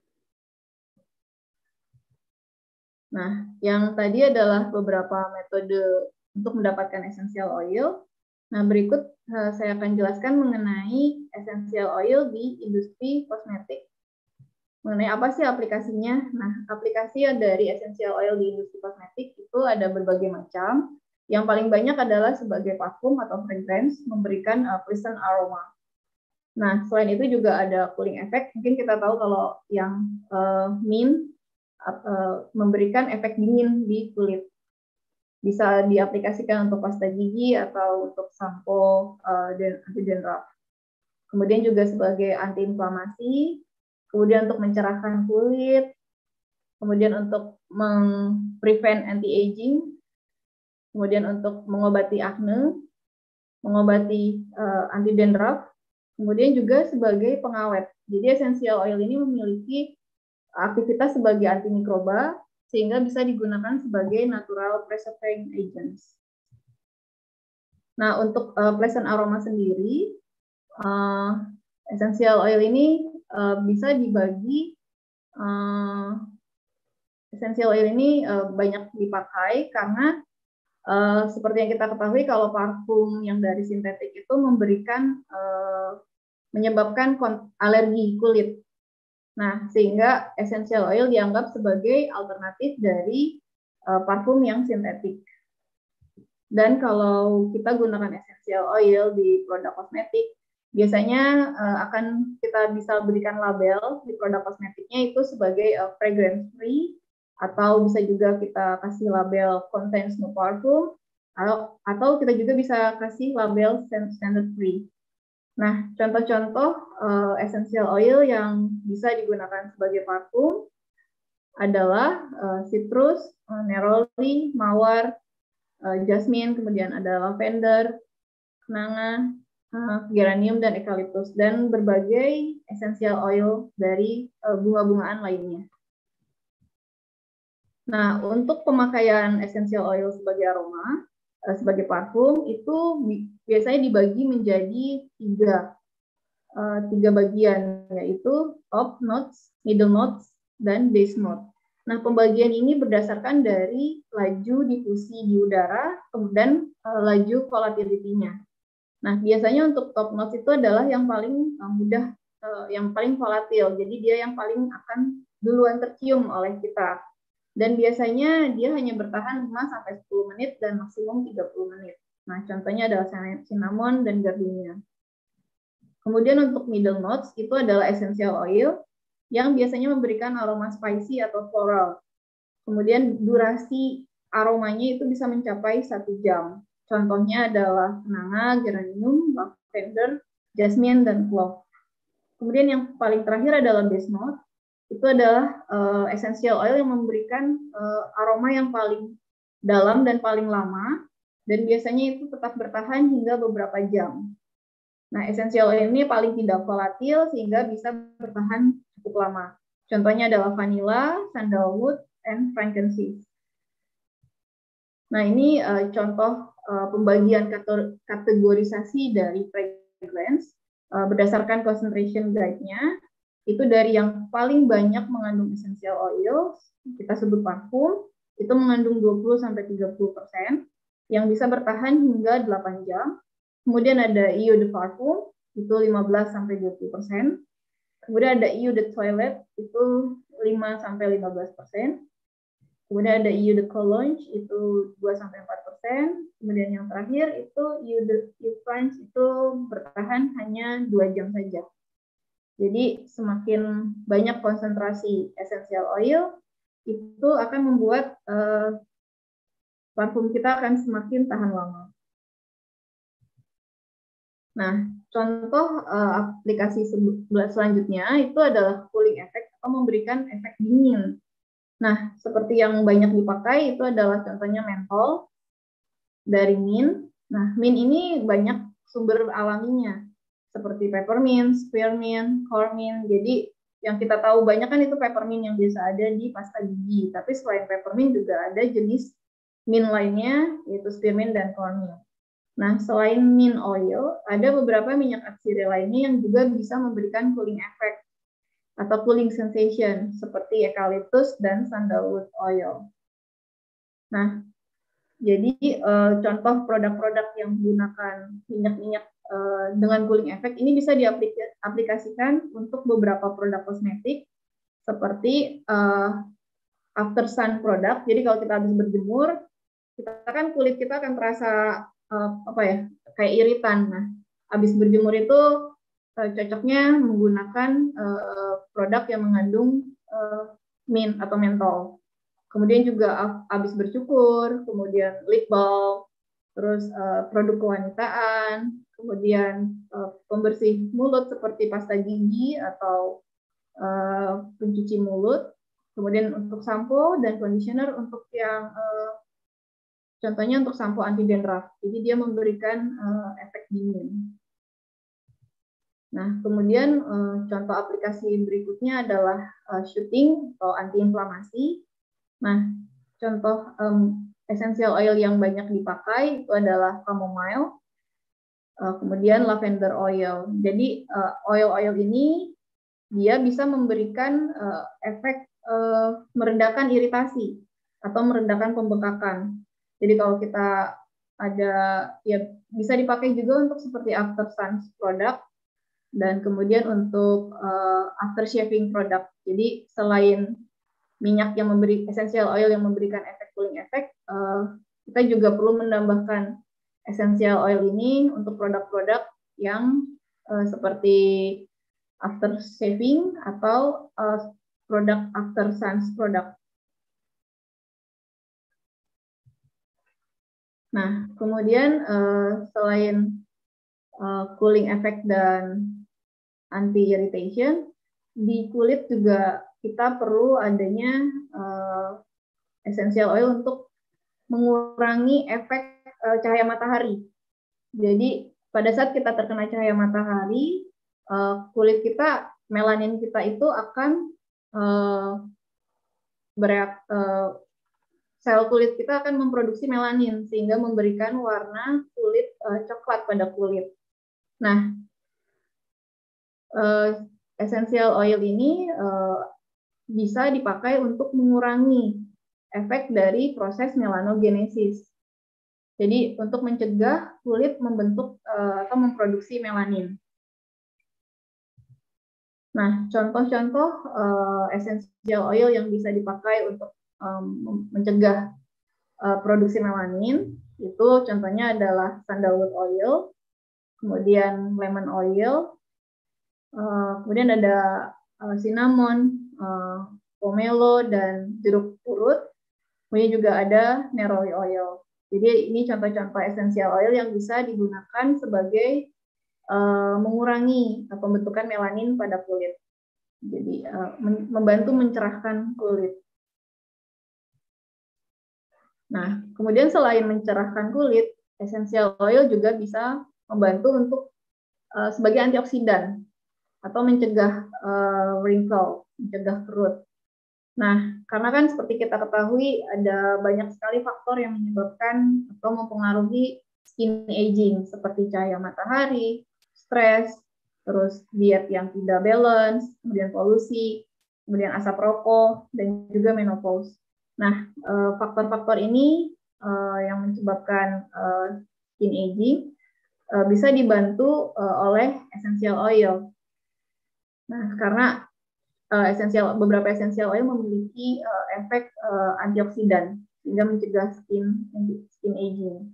[SPEAKER 5] Nah, yang tadi adalah beberapa metode untuk mendapatkan essential oil. Nah, berikut saya akan jelaskan mengenai essential oil di industri kosmetik. Mengenai apa sih aplikasinya? Nah, aplikasi dari essential oil di industri kosmetik itu ada berbagai macam. Yang paling banyak adalah sebagai parfum atau fragrance, memberikan pleasant aroma. Nah, selain itu juga ada cooling effect. Mungkin kita tahu kalau yang mint memberikan efek dingin di kulit. Bisa diaplikasikan untuk pasta gigi atau untuk sampo dan anti-dandruff. Kemudian juga sebagai anti-inflamasi, kemudian untuk mencerahkan kulit, kemudian untuk prevent anti-aging, kemudian untuk mengobati akne, mengobati anti-dandruff, kemudian juga sebagai pengawet. Jadi essential oil ini memiliki aktivitas sebagai antimikroba, sehingga bisa digunakan sebagai natural preserving agents. Nah, untuk pleasant aroma sendiri, essential oil ini bisa dibagi, essential oil ini banyak dipakai karena seperti yang kita ketahui kalau parfum yang dari sintetik itu menyebabkan alergi kulit. Nah, sehingga essential oil dianggap sebagai alternatif dari parfum yang sintetik. Dan kalau kita gunakan essential oil di produk kosmetik, biasanya akan kita bisa berikan label di produk kosmetiknya itu sebagai fragrance free, atau bisa juga kita kasih label contains no parfum, atau kita juga bisa kasih label standard free. Nah, contoh-contoh essential oil yang bisa digunakan sebagai parfum adalah citrus, neroli, mawar, jasmine, kemudian ada lavender, kenanga, geranium, dan eucalyptus, dan berbagai essential oil dari bunga-bungaan lainnya. Nah, untuk pemakaian essential oil sebagai aroma, sebagai parfum itu biasanya dibagi menjadi tiga bagian, yaitu top notes, middle notes, dan base note. Nah, pembagian ini berdasarkan dari laju difusi di udara dan laju volatility-nya. Nah, biasanya untuk top notes itu adalah yang paling mudah, yang paling volatil. Jadi dia yang paling akan duluan tercium oleh kita. Dan biasanya dia hanya bertahan 5-10 menit dan maksimum 30 menit. Nah, contohnya adalah cinnamon dan gardenia. Kemudian untuk middle notes itu adalah essential oil yang biasanya memberikan aroma spicy atau floral. Kemudian durasi aromanya itu bisa mencapai 1 jam. Contohnya adalah kenanga, geranium, lavender, jasmine, dan clove. Kemudian yang paling terakhir adalah base note. itu adalah essential oil yang memberikan aroma yang paling dalam dan paling lama, dan biasanya itu tetap bertahan hingga beberapa jam. Nah, essential oil ini paling tidak volatil sehingga bisa bertahan cukup lama. Contohnya adalah vanilla, sandalwood, and frankincense. Nah, ini contoh pembagian kategorisasi dari fragrance berdasarkan concentration guide-nya. Itu dari yang paling banyak mengandung essential oil, kita sebut parfum, itu mengandung 20-30%, yang bisa bertahan hingga 8 jam. Kemudian ada eau de parfum, itu 15-20%. Kemudian ada eau de toilette, itu 5-15%. Kemudian ada eau de cologne, itu 2-4%. Kemudian yang terakhir itu eau de France, itu bertahan hanya 2 jam saja. Jadi semakin banyak konsentrasi essential oil, itu akan membuat parfum kita akan semakin tahan lama. Nah, contoh aplikasi selanjutnya itu adalah cooling effect atau memberikan efek dingin. Nah, seperti yang banyak dipakai itu adalah contohnya mentol dari mint. Nah, mint ini banyak sumber alaminya, seperti peppermint, spearmint, cormint. Jadi yang kita tahu banyak kan itu peppermint yang biasa ada di pasta gigi. Tapi selain peppermint juga ada jenis mint lainnya, yaitu spearmint dan cormint. Nah, selain mint oil, ada beberapa minyak atsiri lainnya yang juga bisa memberikan cooling effect atau cooling sensation, seperti eucalyptus dan sandalwood oil. Nah, jadi contoh produk-produk yang menggunakan minyak-minyak dengan cooling effect ini bisa diaplikasikan untuk beberapa produk kosmetik seperti after sun product. Jadi kalau kita habis berjemur, kita kan kulit kita akan terasa kayak iritan. Nah, habis berjemur itu cocoknya menggunakan produk yang mengandung mint atau mentol. Kemudian juga habis bercukur, kemudian lip balm, terus produk kewanitaan, kemudian pembersih mulut seperti pasta gigi atau pencuci mulut, kemudian untuk sampo dan conditioner untuk yang contohnya untuk sampo anti dandruff. Jadi dia memberikan efek dingin. Nah, kemudian contoh aplikasi berikutnya adalah shooting atau anti-inflamasi. Nah, contoh essential oil yang banyak dipakai itu adalah chamomile, kemudian lavender oil. Jadi oil-oil ini dia bisa memberikan efek meredakan iritasi atau meredakan pembekakan. Jadi kalau kita ada, ya bisa dipakai juga untuk seperti after sun product dan kemudian untuk after shaving product. Jadi selain minyak yang memberi essential oil yang memberikan efek cooling effect, kita juga perlu menambahkan essential oil ini untuk produk-produk yang seperti after shaving atau produk after sun product. Nah, kemudian selain cooling effect dan anti-irritation, di kulit juga kita perlu adanya essential oil untuk mengurangi efek cahaya matahari. Jadi pada saat kita terkena cahaya matahari, kulit kita, melanin kita itu akan sel kulit kita akan memproduksi melanin sehingga memberikan warna kulit coklat pada kulit. Nah, essential oil ini bisa dipakai untuk mengurangi efek dari proses melanogenesis. Jadi untuk mencegah kulit membentuk atau memproduksi melanin. Nah, contoh-contoh essential oil yang bisa dipakai untuk mencegah produksi melanin itu contohnya adalah sandalwood oil, kemudian lemon oil, kemudian ada cinnamon, pomelo, dan jeruk purut. Kemudian juga ada neroli oil. Jadi ini contoh-contoh essential oil yang bisa digunakan sebagai mengurangi pembentukan melanin pada kulit. Jadi membantu mencerahkan kulit. Nah, kemudian selain mencerahkan kulit, essential oil juga bisa membantu untuk sebagai antioksidan atau mencegah wrinkle, mencegah kerut. Nah, karena kan seperti kita ketahui ada banyak sekali faktor yang menyebabkan atau mempengaruhi skin aging seperti cahaya matahari, stres, terus diet yang tidak balance, kemudian polusi, kemudian asap rokok, dan juga menopause. Nah, faktor-faktor ini yang menyebabkan skin aging bisa dibantu oleh essential oil. Nah, karena beberapa essential oil memiliki efek antioksidan sehingga mencegah skin aging.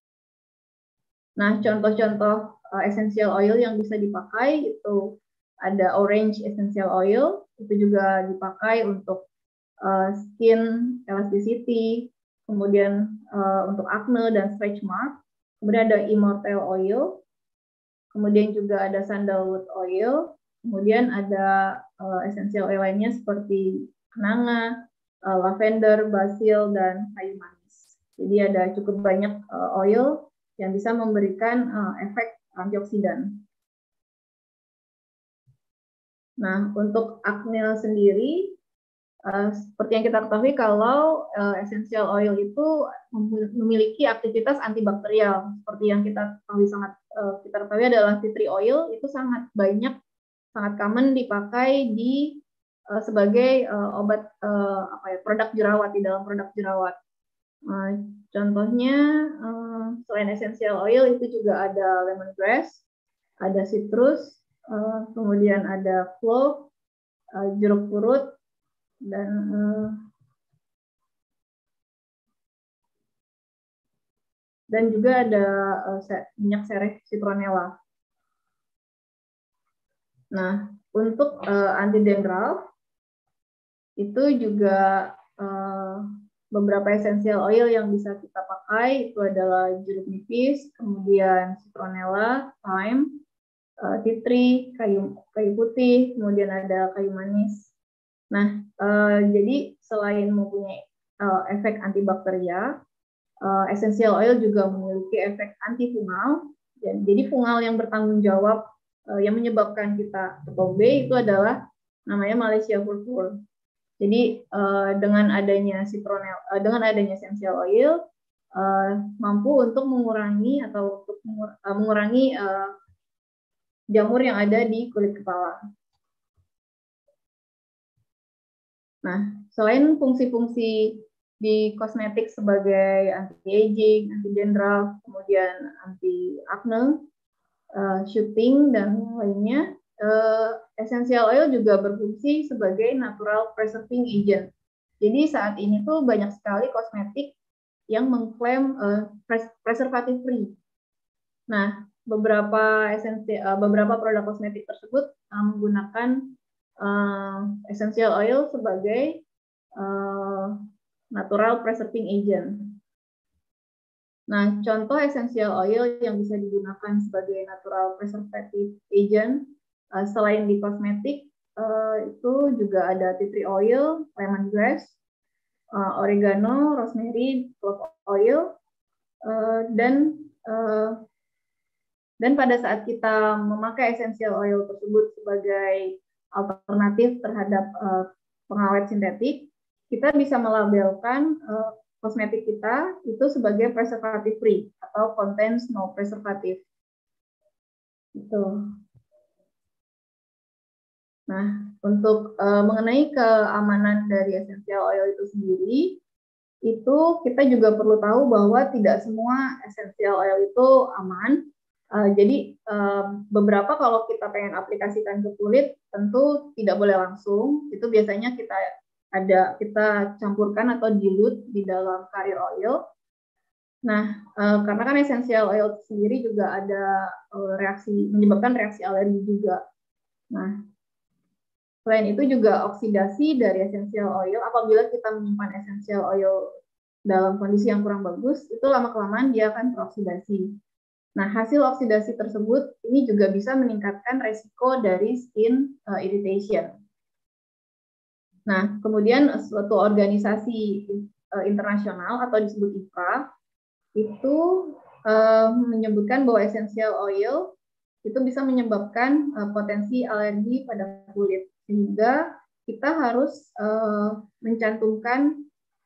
[SPEAKER 5] Nah, contoh-contoh essential oil yang bisa dipakai itu ada orange essential oil, itu juga dipakai untuk skin elasticity, kemudian untuk acne dan stretch mark. Kemudian ada immortelle oil, kemudian juga ada sandalwood oil, kemudian ada essential oil lainnya seperti kenanga, lavender, basil, dan kayu manis. Jadi ada cukup banyak oil yang bisa memberikan efek antioksidan. Nah, untuk acne sendiri, seperti yang kita ketahui kalau essential oil itu memiliki aktivitas antibakterial. Seperti yang kita ketahui adalah tea tree oil itu sangat common dipakai sebagai obat produk jerawat di dalam produk jerawat. Contohnya selain essential oil itu juga ada lemongrass, ada citrus, kemudian ada clove, jeruk purut, dan juga ada minyak sereh citronella. Nah, untuk anti dandruff itu juga beberapa essential oil yang bisa kita pakai itu adalah jeruk nipis, kemudian citronella, thyme, tea tree, kayu putih, kemudian ada kayu manis. Nah, jadi selain mempunyai efek antibakteria, essential oil juga memiliki efek antifungal. Jadi fungal yang bertanggung jawab yang menyebabkan kita ketombe itu adalah namanya Malaysia furfur. Jadi dengan adanya essential oil mampu untuk mengurangi jamur yang ada di kulit kepala. Nah, selain fungsi-fungsi di kosmetik sebagai anti-aging, anti-dandruff, kemudian anti-acne, shooting, dan lainnya, essential oil juga berfungsi sebagai natural preserving agent. Jadi saat ini tuh banyak sekali kosmetik yang mengklaim preservative free. Nah, beberapa produk kosmetik tersebut menggunakan essential oil sebagai natural preserving agent. Nah, contoh essential oil yang bisa digunakan sebagai natural preservative agent selain di kosmetik itu juga ada tea tree oil, lemongrass, oregano, rosemary, clove oil, dan pada saat kita memakai essential oil tersebut sebagai alternatif terhadap pengawet sintetik, kita bisa melabelkan kosmetik kita itu sebagai preservative free atau contains no preservative. Gitu. Nah, untuk mengenai keamanan dari essential oil itu sendiri, itu kita juga perlu tahu bahwa tidak semua essential oil itu aman. Jadi beberapa kalau kita pengen aplikasikan ke kulit, tentu tidak boleh langsung. Itu biasanya kita campurkan atau dilute di dalam carrier oil. Nah, karena kan essential oil sendiri juga ada menyebabkan reaksi alergi juga. Nah, selain itu juga oksidasi dari essential oil, apabila kita menyimpan essential oil dalam kondisi yang kurang bagus, itu lama-kelamaan dia akan teroksidasi. Nah, hasil oksidasi tersebut ini juga bisa meningkatkan resiko dari skin irritation. Nah, kemudian suatu organisasi internasional atau disebut IFRA itu menyebutkan bahwa essential oil itu bisa menyebabkan potensi alergi pada kulit, sehingga kita harus mencantumkan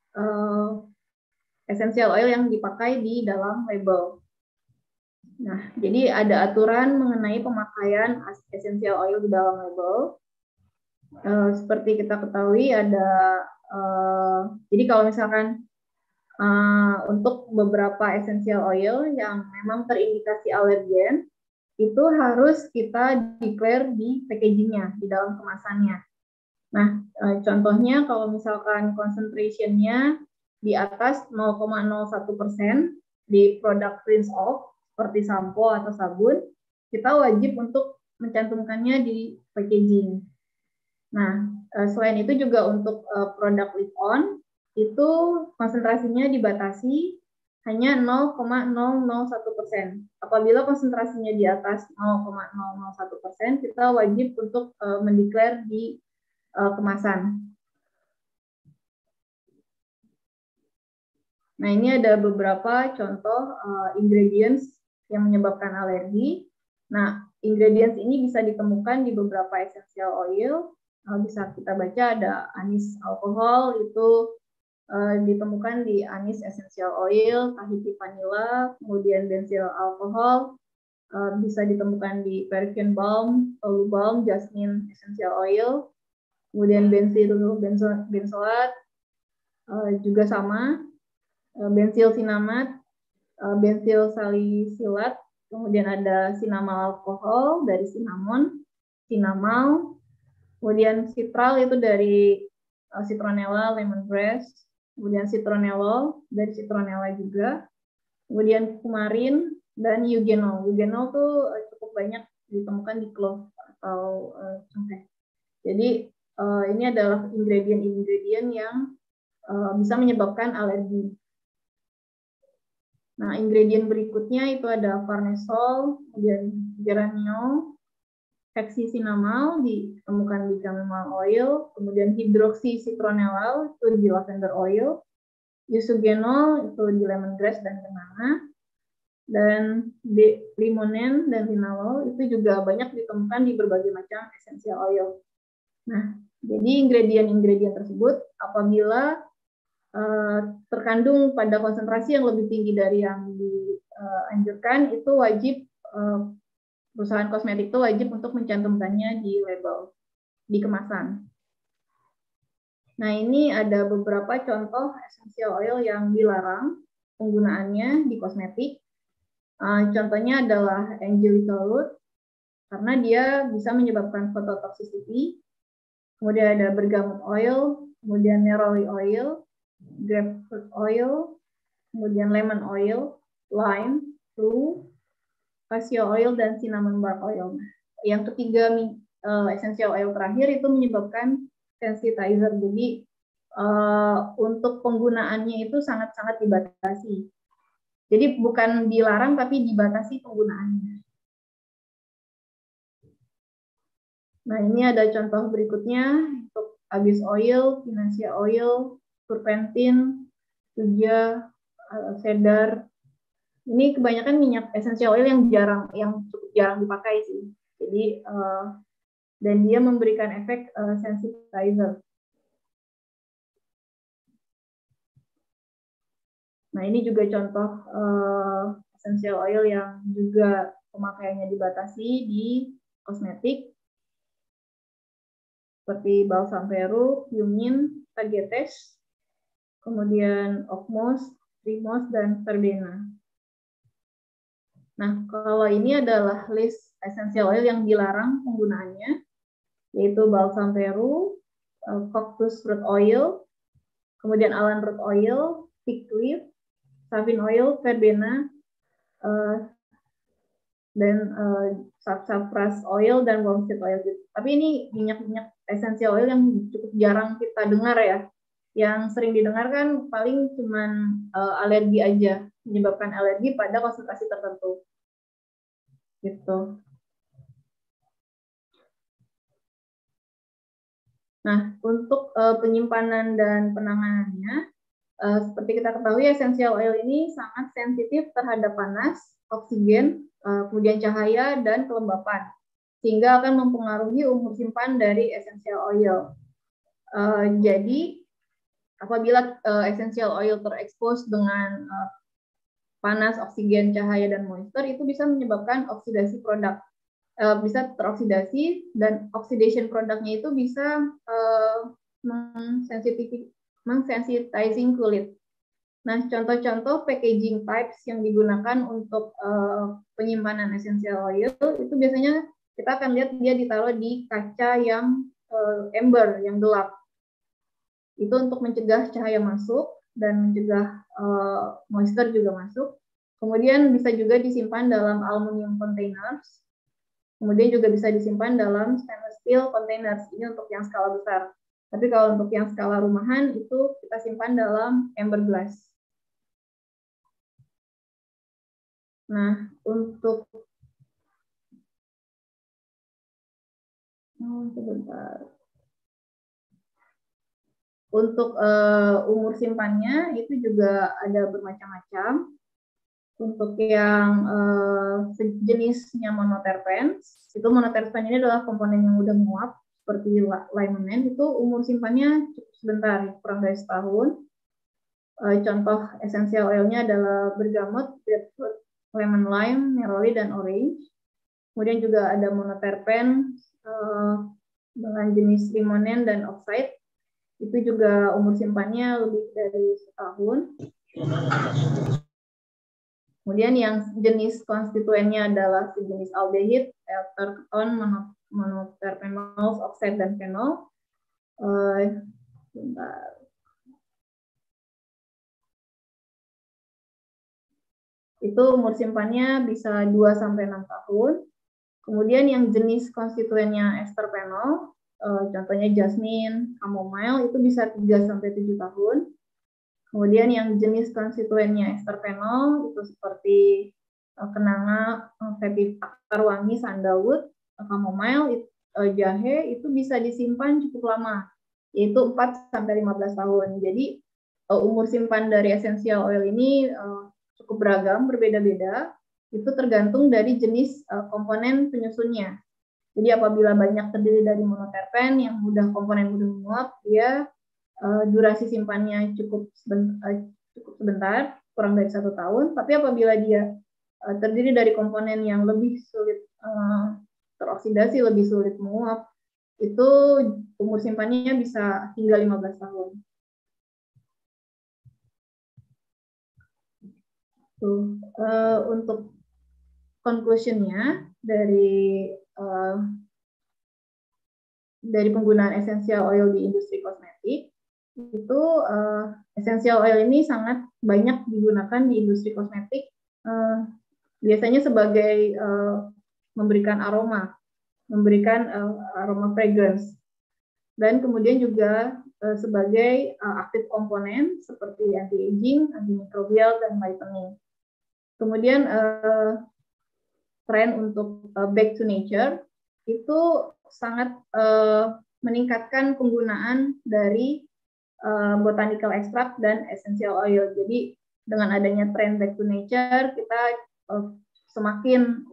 [SPEAKER 5] essential oil yang dipakai di dalam label. Nah, jadi ada aturan mengenai pemakaian essential oil di dalam label. Seperti kita ketahui ada, jadi kalau misalkan untuk beberapa essential oil yang memang terindikasi alergen, itu harus kita declare di packagingnya, di dalam kemasannya. Nah, contohnya kalau misalkan concentration-nya di atas 0,01% di produk rinse off, seperti sampo atau sabun, kita wajib untuk mencantumkannya di packaging. Nah, selain itu juga untuk produk leave-on, itu konsentrasinya dibatasi hanya 0,001%. Apabila konsentrasinya di atas 0,001%, kita wajib untuk mendeklar di kemasan. Nah, ini ada beberapa contoh ingredients yang menyebabkan alergi. Nah, ingredients ini bisa ditemukan di beberapa essential oil. Bisa kita baca ada anis alkohol, itu ditemukan di anis essential oil, Tahiti vanilla, kemudian benzyl alkohol, bisa ditemukan di Peruvian balm, tolu balm, jasmine essential oil, kemudian benzyl benzoat, juga sama, benzyl sinamat, benzyl salisilat, kemudian ada sinamal alkohol dari cinnamon, cinnamal, kemudian citral itu dari citronella, lemongrass, kemudian citronellol dari citronella juga, kemudian kumarin dan eugenol. Eugenol tuh cukup banyak ditemukan di clove atau cengkeh. Jadi ini adalah ingredient-ingredient yang bisa menyebabkan alergi. Nah, ingredient berikutnya itu ada farnesol, kemudian geraniol, hexisinamal ditemukan di chamomile oil, kemudian hidroksicitronellal itu di lavender oil, eugenol itu di lemongrass dan kenanga, dan limonen dan linalol itu juga banyak ditemukan di berbagai macam essential oil. Nah, jadi ingredient-ingredient tersebut apabila terkandung pada konsentrasi yang lebih tinggi dari yang dianjurkan, itu wajib perusahaan kosmetik itu wajib untuk mencantumkannya di label, di kemasan. Nah, ini ada beberapa contoh essential oil yang dilarang penggunaannya di kosmetik. Contohnya adalah angelica root, karena dia bisa menyebabkan phototoxicity. Kemudian ada bergamot oil, kemudian neroli oil, grapefruit oil, kemudian lemon oil, lime, rue, cassia oil, dan cinnamon bark oil. Yang ketiga, essential oil terakhir itu menyebabkan sensitizer. Jadi untuk penggunaannya itu sangat-sangat dibatasi. Jadi bukan dilarang, tapi dibatasi penggunaannya. Nah, ini ada contoh berikutnya untuk abis oil, financia oil, turpentin, suja, cedar. Ini kebanyakan minyak essential oil yang cukup jarang dipakai sih. Jadi dan dia memberikan efek sensitizer. Nah, ini juga contoh essential oil yang juga pemakaiannya dibatasi di kosmetik, seperti balsam peru, cumin, tagetes, kemudian okmos, trimos, dan verbena. Nah, kalau ini adalah list essential oil yang dilarang penggunaannya, yaitu balsam peru, cactus root oil, kemudian allan root oil, fig leaf, savin oil, verbena, dan sassafras oil, dan wormseed oil. Tapi ini minyak-minyak essential oil yang cukup jarang kita dengar ya. Yang sering didengar kan paling cuman alergi aja, menyebabkan alergi pada konsentrasi tertentu. Gitu. Nah, untuk penyimpanan dan penanganannya, seperti kita ketahui, essential oil ini sangat sensitif terhadap panas, oksigen, kemudian cahaya, dan kelembapan, sehingga akan mempengaruhi umur simpan dari essential oil. Jadi, apabila essential oil terekspos dengan panas, oksigen, cahaya, dan moisture, itu bisa menyebabkan oksidasi produk. Bisa teroksidasi, dan oxidation produknya itu bisa mensensitizing kulit. Nah, contoh-contoh packaging types yang digunakan untuk penyimpanan essential oil itu biasanya kita akan lihat dia ditaruh di kaca yang amber, yang gelap. Itu untuk mencegah cahaya masuk dan mencegah moisture juga masuk. Kemudian bisa juga disimpan dalam aluminium containers. Kemudian juga bisa disimpan dalam stainless steel containers. Ini untuk yang skala besar. Tapi kalau untuk yang skala rumahan itu kita simpan dalam amber glass. Nah, untuk sebentar. Untuk umur simpannya itu juga ada bermacam-macam. Untuk yang jenisnya monoterpenes, itu monoterpen ini adalah komponen yang mudah menguap, seperti limonene, itu umur simpannya cukup sebentar, kurang dari setahun. Contoh essential oilnya adalah bergamot, grapefruit, lemon lime, neroli, dan orange. Kemudian juga ada monoterpen dengan jenis limonene dan oxide, itu juga umur simpannya lebih dari setahun. Kemudian yang jenis konstituennya adalah sejenis aldehid, ester, keton, monoterpenols, oxide, dan fenol. Itu umur simpannya bisa 2-6 tahun. Kemudian yang jenis konstituennya esterpenol, contohnya jasmine, chamomile, itu bisa 3-7 tahun. Kemudian yang jenis konstituennya esterpenol itu seperti kenanga, akar wangi, sandalwood, chamomile, jahe, itu bisa disimpan cukup lama, yaitu 4-15 tahun. Jadi umur simpan dari essential oil ini cukup beragam, berbeda-beda. Itu tergantung dari jenis komponen penyusunnya. Jadi apabila banyak terdiri dari monoterpen yang komponen mudah menguap, dia durasi simpannya cukup sebentar, kurang dari 1 tahun. Tapi apabila dia terdiri dari komponen yang lebih sulit teroksidasi, lebih sulit menguap, itu umur simpannya bisa hingga 15 tahun. Untuk conclusion-nya dari penggunaan essential oil di industri kosmetik, itu essential oil ini sangat banyak digunakan di industri kosmetik, biasanya sebagai memberikan aroma fragrance, dan kemudian juga sebagai aktif komponen seperti anti-aging, antimikrobial, dan lightening. Kemudian tren untuk back to nature itu sangat meningkatkan penggunaan dari botanical extract dan essential oil. Jadi dengan adanya tren back to nature, kita semakin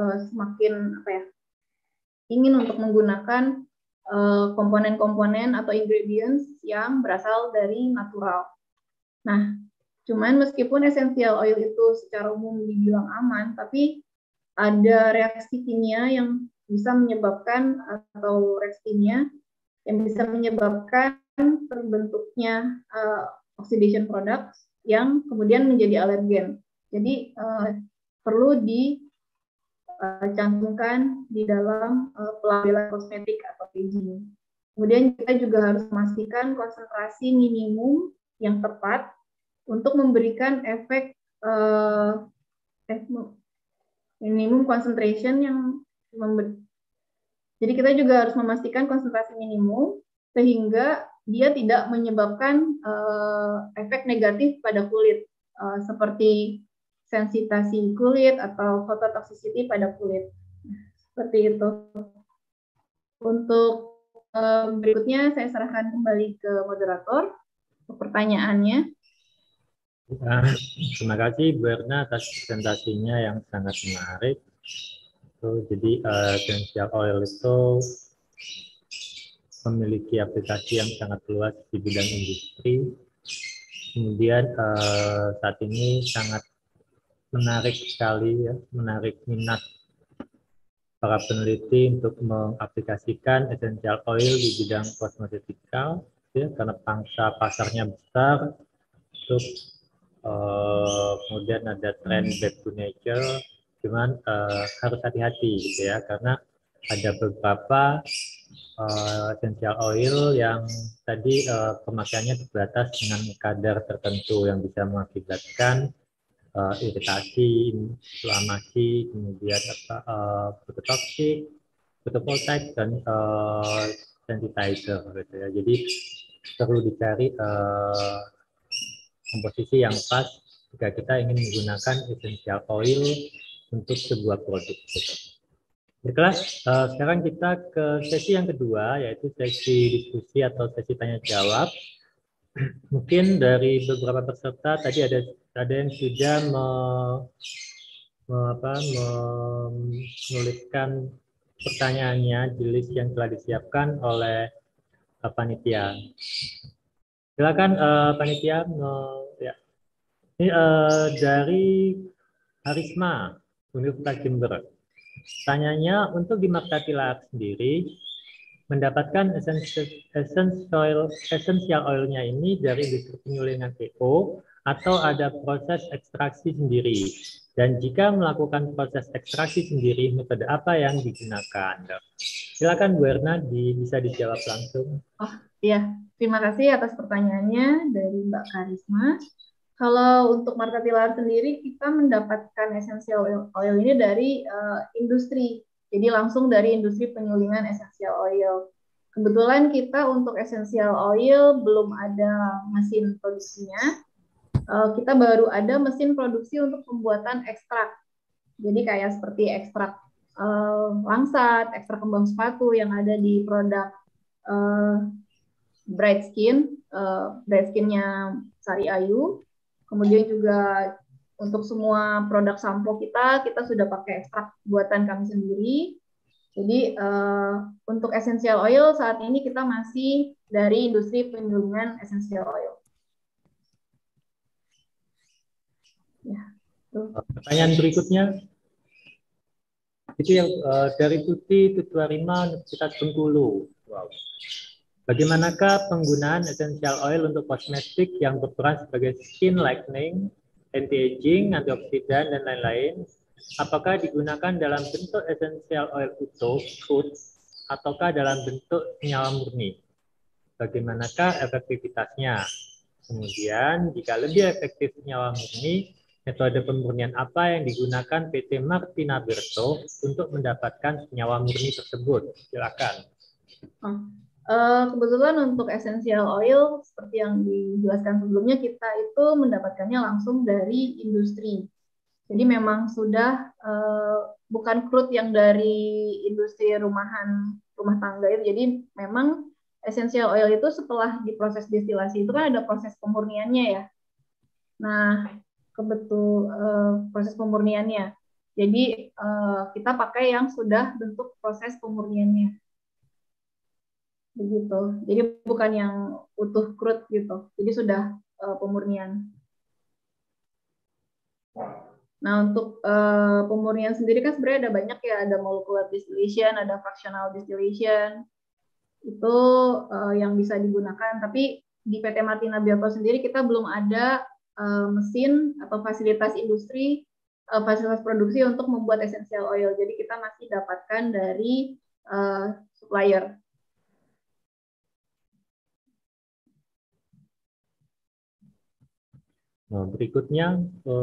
[SPEAKER 5] ingin untuk menggunakan komponen-komponen atau ingredients yang berasal dari natural. Nah, cuman meskipun essential oil itu secara umum dibilang aman, tapi ada reaksi kimia yang bisa menyebabkan terbentuknya oxidation products yang kemudian menjadi alergen. Jadi perlu dicantumkan di dalam pelabelan kosmetik atau packaging. Kemudian kita juga harus memastikan konsentrasi minimum yang tepat untuk memberikan efek minimum concentration yang jadi kita juga harus memastikan konsentrasi minimum sehingga dia tidak menyebabkan efek negatif pada kulit seperti sensitasi kulit atau phototoxicity pada kulit. Seperti itu. Untuk Berikutnya saya serahkan kembali ke moderator untuk pertanyaannya.
[SPEAKER 7] Terima kasih Bu Erna atas presentasinya yang sangat menarik. Jadi essential oil itu memiliki aplikasi yang sangat luas di bidang industri. Kemudian saat ini sangat menarik sekali, ya, menarik minat para peneliti untuk mengaplikasikan essential oil di bidang kosmetikal, ya, karena pangsa pasarnya besar. Terus kemudian ada tren back to nature, cuman harus hati-hati gitu ya, karena ada beberapa essential oil yang tadi pemakaiannya terbatas dengan kadar tertentu yang bisa mengakibatkan iritasi, inflamasi, kemudian fototoksik, fotovoltaik, dan sensitizer gitu ya. Jadi perlu dicari komposisi yang pas jika kita ingin menggunakan essential oil untuk sebuah produk. Baiklah, sekarang kita ke sesi yang kedua, yaitu sesi diskusi atau sesi tanya jawab. Mungkin dari beberapa peserta tadi ada yang sudah menuliskan pertanyaannya di list yang telah disiapkan oleh panitia. Silakan panitia. Ya. Ini dari Harisma Universitas Jember. Tanyanya, untuk di Martatilar sendiri mendapatkan essential oilnya ini dari industri penyulingan PO atau ada proses ekstraksi sendiri? Dan jika melakukan proses ekstraksi sendiri, metode apa yang digunakan? Silakan Bu Erna, bisa dijawab langsung.
[SPEAKER 5] Oh iya, terima kasih atas pertanyaannya dari Mbak Karisma. Kalau untuk Martatilar sendiri, kita mendapatkan essential oil ini dari industri. Jadi langsung dari industri penyulingan essential oil. Kebetulan kita untuk essential oil belum ada mesin produksinya. Kita baru ada mesin produksi untuk pembuatan ekstrak. Jadi kayak seperti ekstrak langsat, ekstrak kembang sepatu yang ada di produk Bright Skin-nya Sari Ayu. Kemudian juga untuk semua produk sampo kita sudah pakai ekstrak buatan kami sendiri. Jadi untuk essential oil saat ini kita masih dari industri penyulingan essential oil. Ya,
[SPEAKER 7] pertanyaan berikutnya itu yang dari Tuti Tutuarima Universitas Bengkulu. Wow. Bagaimanakah penggunaan essential oil untuk kosmetik yang berperan sebagai skin lightening, anti-aging, antioksidan, dan lain-lain? Apakah digunakan dalam bentuk essential oil utuh, crude, ataukah dalam bentuk senyawa murni? Bagaimanakah efektivitasnya? Kemudian, jika lebih efektif senyawa murni, metode pemurnian apa yang digunakan PT Martina Berto untuk mendapatkan senyawa murni tersebut? Silakan.
[SPEAKER 5] Kebetulan untuk essential oil, seperti yang dijelaskan sebelumnya, kita itu mendapatkannya langsung dari industri. Jadi memang sudah bukan crude yang dari industri rumah tangga itu. Jadi memang essential oil itu setelah diproses destilasi itu kan ada proses pemurniannya ya. Nah, proses pemurniannya. Jadi kita pakai yang sudah bentuk proses pemurniannya. Begitu. Jadi bukan yang utuh crude gitu. Jadi sudah pemurnian. Nah, untuk pemurnian sendiri kan sebenarnya ada banyak ya, ada molecular distillation, ada fractional distillation. Itu yang bisa digunakan, tapi di PT Martina Berto sendiri kita belum ada mesin atau fasilitas industri, fasilitas produksi untuk membuat essential oil. Jadi kita masih dapatkan dari supplier.
[SPEAKER 7] Nah, berikutnya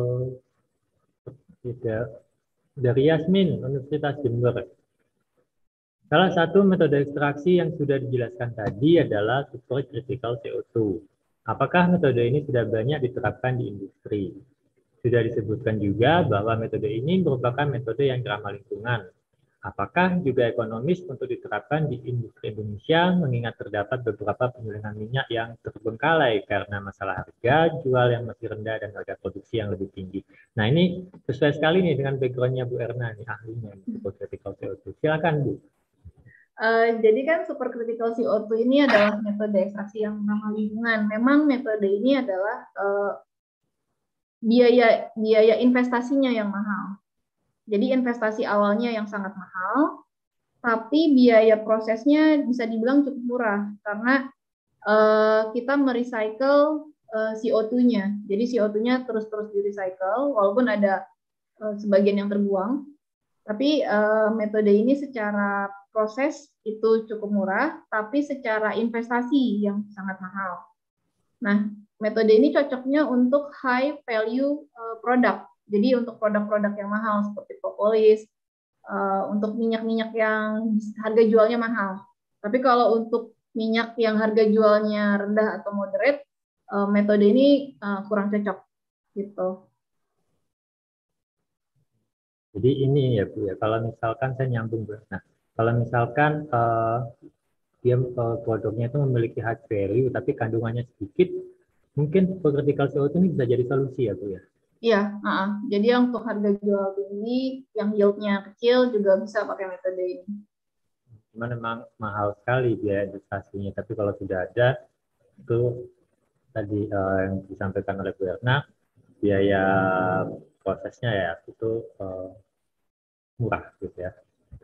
[SPEAKER 7] dari Yasmin, Universitas Jember. Salah satu metode ekstraksi yang sudah dijelaskan tadi adalah supercritical CO2. Apakah metode ini sudah banyak diterapkan di industri? Sudah disebutkan juga bahwa metode ini merupakan metode yang ramah lingkungan. Apakah juga ekonomis untuk diterapkan di industri Indonesia mengingat terdapat beberapa penyulingan minyak yang terbengkalai karena masalah harga jual yang masih rendah dan harga produksi yang lebih tinggi. Nah ini sesuai sekali nih dengan background-nya Bu Erna nih, ahlinya supercritical CO2. Silakan Bu.
[SPEAKER 5] Jadi kan supercritical CO2 ini adalah metode ekstraksi yang ramah lingkungan. Memang metode ini adalah biaya investasinya yang mahal. Jadi investasi awalnya yang sangat mahal, tapi biaya prosesnya bisa dibilang cukup murah karena kita merecycle CO2-nya. Jadi CO2-nya terus-terus di-recycle, walaupun ada sebagian yang terbuang. Tapi metode ini secara proses itu cukup murah, tapi secara investasi yang sangat mahal. Nah, metode ini cocoknya untuk high value product. Jadi untuk produk-produk yang mahal seperti propolis, untuk minyak-minyak yang harga jualnya mahal. Tapi kalau untuk minyak yang harga jualnya rendah atau moderate, metode ini kurang cocok gitu.
[SPEAKER 7] Jadi ini ya Bu ya, kalau misalkan saya nyambung Bu. Nah, kalau misalkan dia produknya itu memiliki high value tapi kandungannya sedikit, mungkin supercritical CO2 ini bisa jadi solusi ya Bu ya.
[SPEAKER 5] Iya, jadi yang untuk harga jual tinggi, yang yield-nya kecil juga bisa pakai metode ini.
[SPEAKER 7] Cuma memang mahal sekali biaya investasinya, tapi kalau sudah ada, itu tadi yang disampaikan oleh Bu Erna, biaya prosesnya ya itu murah gitu ya.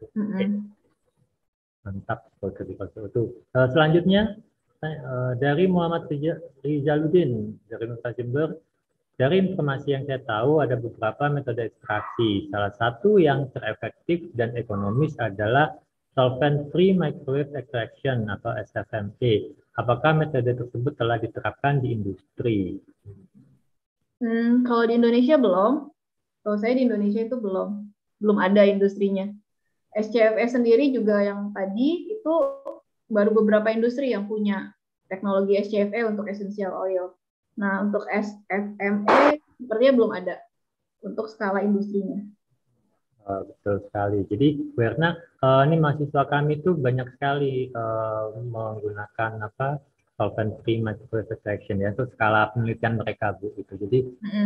[SPEAKER 7] Mantap supercritical CO2. Selanjutnya, dari Muhammad Rizaluddin dari Nusa Jember. Dari informasi yang saya tahu ada beberapa metode ekstraksi. Salah satu yang terefektif dan ekonomis adalah solvent free microwave extraction atau SFME. Apakah metode tersebut telah diterapkan di industri?
[SPEAKER 5] Kalau di Indonesia belum. Kalau saya di Indonesia itu belum ada industrinya. SCFE sendiri juga yang tadi itu baru beberapa industri yang punya teknologi SCFE untuk essential oil. Nah, untuk SFME sepertinya belum ada untuk skala industrinya.
[SPEAKER 7] Betul sekali. Jadi, Bu Erna, ini mahasiswa kami itu banyak sekali menggunakan solvent free microwave extraction ya, itu skala penelitian mereka Bu. Gitu. Jadi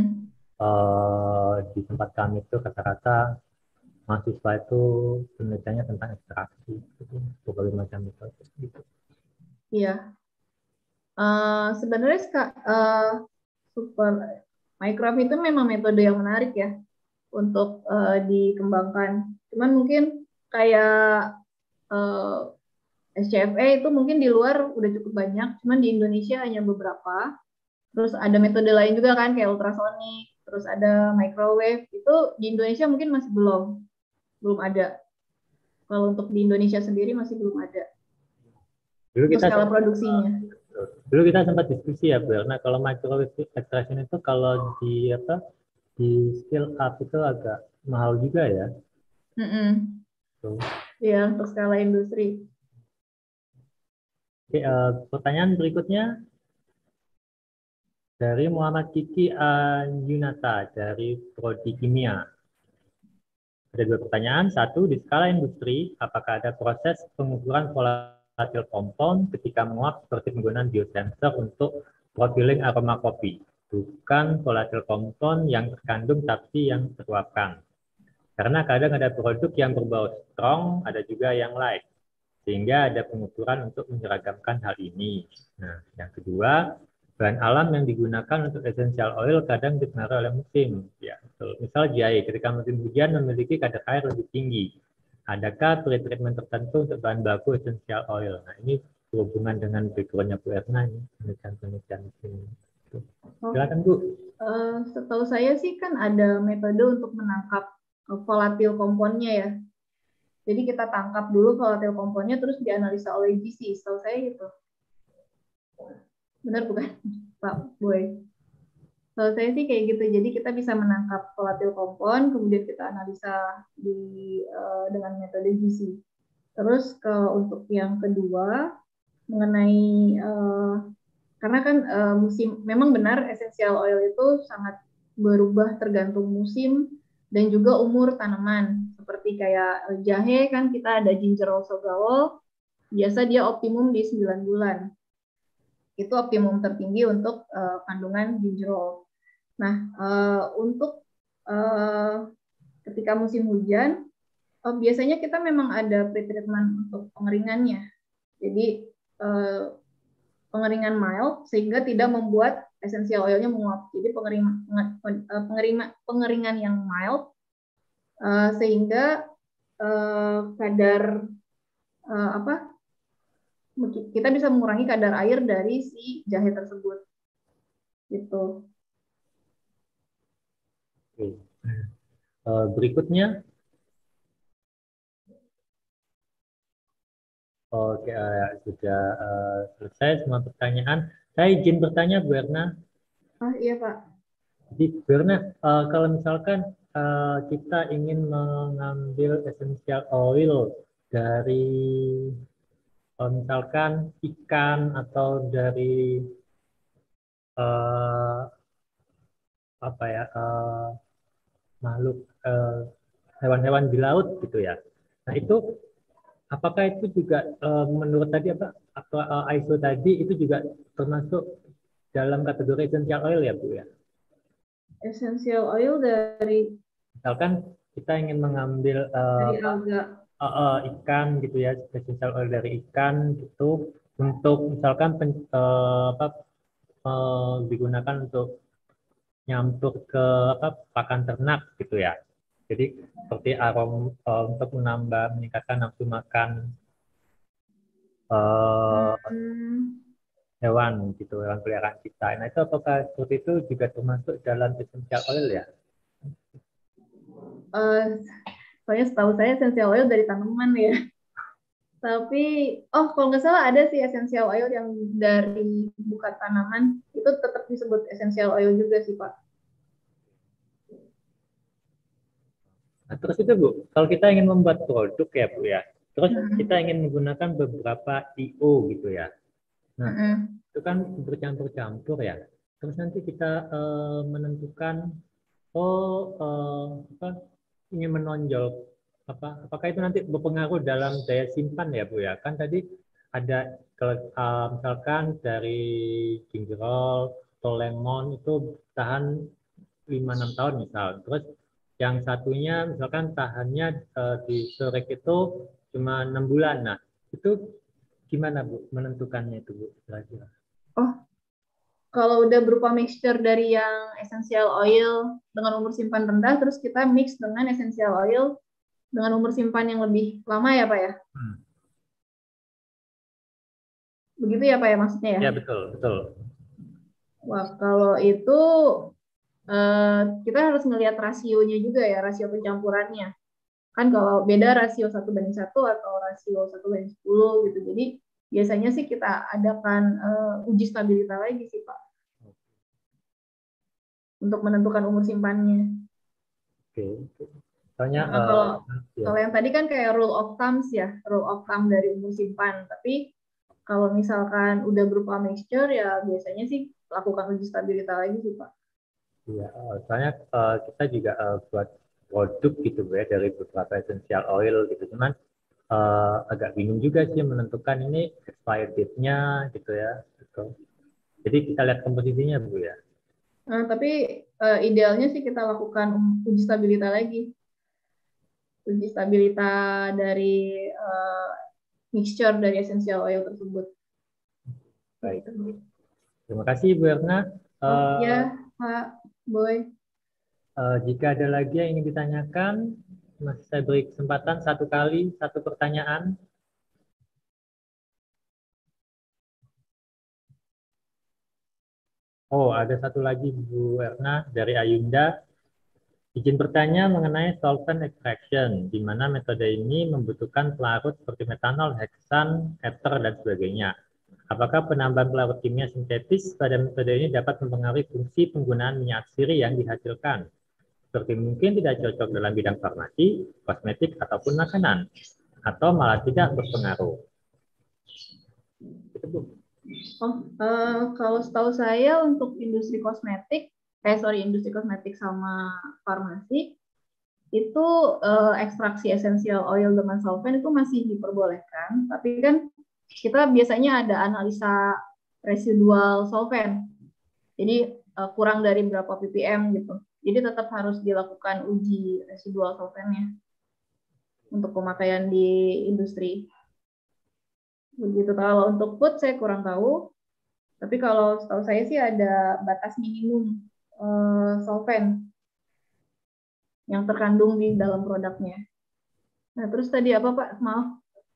[SPEAKER 7] di tempat kami itu rata-rata mahasiswa itu penelitiannya tentang ekstraksi, gitu, berbagai macam metode. Gitu.
[SPEAKER 5] Iya. Sebenarnya super microwave itu memang metode yang menarik ya untuk dikembangkan. Cuman mungkin kayak SCFE itu mungkin di luar udah cukup banyak, cuman di Indonesia hanya beberapa. Terus ada metode lain juga kan kayak ultrasonic, terus ada microwave. Itu di Indonesia mungkin masih belum ada. Kalau untuk di Indonesia sendiri masih belum ada.
[SPEAKER 7] Dulu kita
[SPEAKER 5] skala produksinya.
[SPEAKER 7] Dulu kita sempat diskusi ya, Bu. Nah, kalau microwave extraction itu kalau di scale up itu agak mahal juga ya.
[SPEAKER 5] Iya, untuk skala industri.
[SPEAKER 7] Oke, pertanyaan berikutnya dari Muhammad Kiki Yunata dari Prodi Kimia. Ada dua pertanyaan. Satu, di skala industri, apakah ada proses pengukuran volatil compound ketika menguap seperti penggunaan biosensor untuk profiling aroma kopi, bukan volatil compound yang terkandung tapi yang teruapkan. Karena kadang ada produk yang berbau strong, ada juga yang light, sehingga ada pengukuran untuk menyeragamkan hal ini. Nah, yang kedua, bahan alam yang digunakan untuk essential oil kadang dipengaruhi oleh musim. Ya, betul. Misal jahe, ketika musim hujan memiliki kadar air lebih tinggi. Adakah pretreatment tertentu untuk bahan baku essential oil? Nah, ini berhubungan dengan background-nya Bu Erna ini, penelitian ini. Silakan Bu.
[SPEAKER 5] Setahu saya sih kan ada metode untuk menangkap volatil komponnya ya. Jadi kita tangkap dulu volatil komponnya terus dianalisa oleh GC. Setahu saya gitu. Benar bukan, Pak Boy? Setahu saya sih kayak gitu. Jadi kita bisa menangkap volatil kompon, kemudian kita analisa dengan metode GC. Terus untuk yang kedua mengenai karena kan musim, memang benar essential oil itu sangat berubah tergantung musim dan juga umur tanaman. Seperti kayak jahe kan kita ada gingerol sogawol, biasa dia optimum di 9 bulan. Itu optimum tertinggi untuk kandungan gingerol. Nah, untuk ketika musim hujan, biasanya kita memang ada pretreatment untuk pengeringannya. Jadi pengeringan mild sehingga tidak membuat essential oilnya menguap. Jadi pengeringan yang mild sehingga kadar kita bisa mengurangi kadar air dari si jahe tersebut. Gitu.
[SPEAKER 7] Berikutnya. Oke, sudah selesai semua pertanyaan. Saya izin bertanya, Bu Erna.
[SPEAKER 5] Iya, Pak.
[SPEAKER 7] Jadi, Bu Erna, kalau misalkan kita ingin mengambil essential oil dari misalkan ikan atau dari makhluk hewan-hewan di laut gitu ya. Nah, itu apakah itu juga menurut tadi ISO tadi itu juga termasuk dalam kategori essential oil ya, Bu ya?
[SPEAKER 5] Essential oil dari
[SPEAKER 7] misalkan kita ingin mengambil
[SPEAKER 5] dari alga.
[SPEAKER 7] Ikan gitu ya, essential oil dari ikan gitu untuk misalkan digunakan untuk nyampur ke pakan ternak gitu ya. Jadi seperti untuk meningkatkan nafsu makan hewan gitu, hewan peliharaan kita. Nah, itu apakah seperti itu juga termasuk dalam essential oil ya?
[SPEAKER 5] Soalnya setahu saya essential oil dari tanaman ya. Tapi, kalau nggak salah ada sih essential oil yang dari bukan tanaman, itu tetap disebut essential oil juga sih, Pak.
[SPEAKER 7] Nah, terus itu Bu, kalau kita ingin membuat produk ya Bu ya, terus kita ingin menggunakan beberapa IO gitu ya. Nah, itu kan bercampur-campur ya. Terus nanti kita menentukan, ingin menonjol apakah itu nanti berpengaruh dalam daya simpan ya Bu ya? Kan tadi ada misalkan dari gingerol atau lemon itu tahan 5-6 tahun misal. Terus yang satunya misalkan tahannya di serek itu cuma 6 bulan. Nah, itu gimana Bu menentukannya itu Bu? Kira-kira?
[SPEAKER 5] Kalau udah berupa mixture dari yang essential oil dengan umur simpan rendah, terus kita mix dengan essential oil dengan umur simpan yang lebih lama ya Pak ya? Begitu ya Pak ya maksudnya ya?
[SPEAKER 7] Ya betul, betul.
[SPEAKER 5] Wah, kalau itu kita harus melihat rasionya juga ya, rasio pencampurannya. Kan kalau beda rasio 1:1 atau rasio 1:10 gitu. Jadi biasanya sih kita adakan uji stabilitas lagi sih Pak. Untuk menentukan umur simpannya.
[SPEAKER 7] Oke. Soalnya
[SPEAKER 5] kalau yang tadi kan kayak rule of thumb ya, rule of thumb dari umur simpan. Tapi kalau misalkan udah berupa mixture ya biasanya sih lakukan uji stabilitas lagi sih Pak.
[SPEAKER 7] Iya, soalnya kita juga buat produk gitu ya dari beberapa essential oil gitu. Cuman agak bingung juga sih menentukan ini expired date-nya gitu ya. Gitu. Jadi kita lihat komposisinya Bu ya.
[SPEAKER 5] Nah, tapi idealnya sih kita lakukan uji stabilitas lagi. Uji stabilitas dari mixture dari essential oil tersebut.
[SPEAKER 7] Baik. Terima kasih Bu Erna.
[SPEAKER 5] Ya, Pak Boy.
[SPEAKER 7] Jika ada lagi yang ingin ditanyakan, masih saya beri kesempatan 1 kali, 1 pertanyaan. Oh, ada 1 lagi Bu Erna dari Ayunda. Izin bertanya mengenai solvent extraction, di mana metode ini membutuhkan pelarut seperti metanol, heksan, ether, dan sebagainya. Apakah penambahan pelarut kimia sintetis pada metode ini dapat mempengaruhi fungsi penggunaan minyak atsiri yang dihasilkan? Seperti mungkin tidak cocok dalam bidang farmasi, kosmetik, ataupun makanan, atau malah tidak berpengaruh. Itu, Bu.
[SPEAKER 5] Kalau setahu saya untuk industri kosmetik sama farmasi itu ekstraksi essential oil dengan solvent itu masih diperbolehkan, tapi kan kita biasanya ada analisa residual solvent. Jadi kurang dari berapa ppm gitu. Jadi tetap harus dilakukan uji residual solventnya untuk pemakaian di industri. Begitu. Kalau untuk food saya kurang tahu, tapi kalau setahu saya sih ada batas minimum solvent yang terkandung di dalam produknya. Nah, terus tadi apa Pak? Maaf.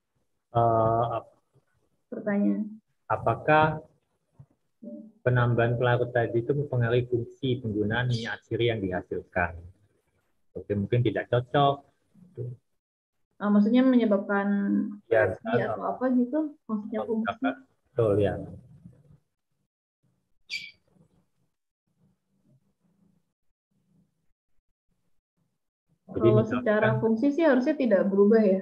[SPEAKER 5] Pertanyaan.
[SPEAKER 7] Apakah penambahan pelarut tadi itu mempengaruhi fungsi penggunaan minyak atsiri yang dihasilkan? Oke, mungkin tidak cocok.
[SPEAKER 5] Maksudnya menyebabkan
[SPEAKER 7] ya,
[SPEAKER 5] atau apa gitu? Maksudnya fungsi?
[SPEAKER 7] Betul ya.
[SPEAKER 5] Kalau secara fungsi sih harusnya tidak berubah ya.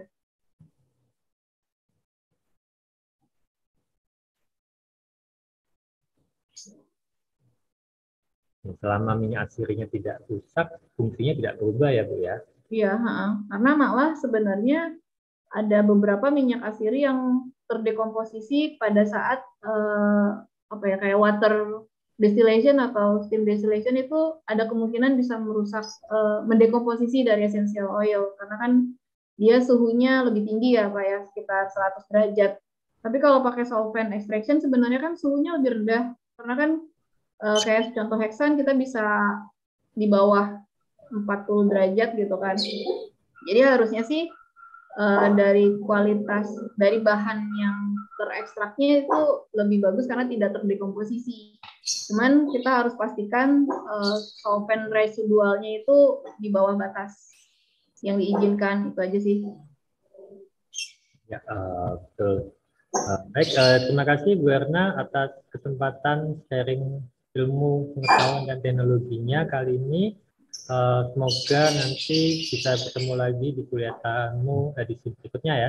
[SPEAKER 7] Selama minyak atsirinya tidak rusak, fungsinya tidak berubah ya Bu ya?
[SPEAKER 5] Iya, karena malah sebenarnya ada beberapa minyak atsiri yang terdekomposisi pada saat kayak water distillation atau steam distillation itu ada kemungkinan bisa merusak, mendekomposisi dari essential oil karena kan dia suhunya lebih tinggi ya Pak ya, sekitar 100 derajat. Tapi kalau pakai solvent extraction sebenarnya kan suhunya lebih rendah karena kan kayak contoh heksan kita bisa di bawah 40 derajat gitu kan. Jadi harusnya sih dari kualitas dari bahan yang terekstraknya itu lebih bagus karena tidak terdekomposisi. Cuman kita harus pastikan solvent residualnya itu di bawah batas yang diizinkan, itu aja sih.
[SPEAKER 7] Ya, betul. Baik, terima kasih Bu Erna atas kesempatan sharing ilmu pengetahuan dan teknologinya kali ini. Semoga nanti bisa bertemu lagi di kuliah tamu edisi berikutnya ya.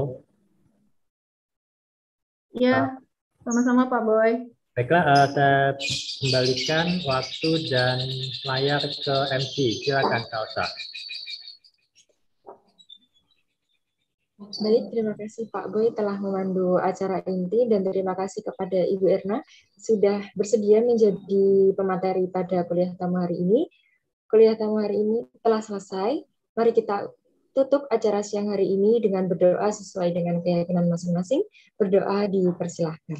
[SPEAKER 5] Iya, sama-sama Pak Boy.
[SPEAKER 7] Baiklah, saya kembalikan waktu dan layar ke MC. Silakan Kak Osa.
[SPEAKER 8] Baik, terima kasih Pak Boy telah memandu acara inti dan terima kasih kepada Ibu Erna sudah bersedia menjadi pemateri pada kuliah tamu hari ini. Kuliah tamu hari ini telah selesai. Mari kita tutup acara siang hari ini dengan berdoa sesuai dengan keyakinan masing-masing. Berdoa dipersilahkan.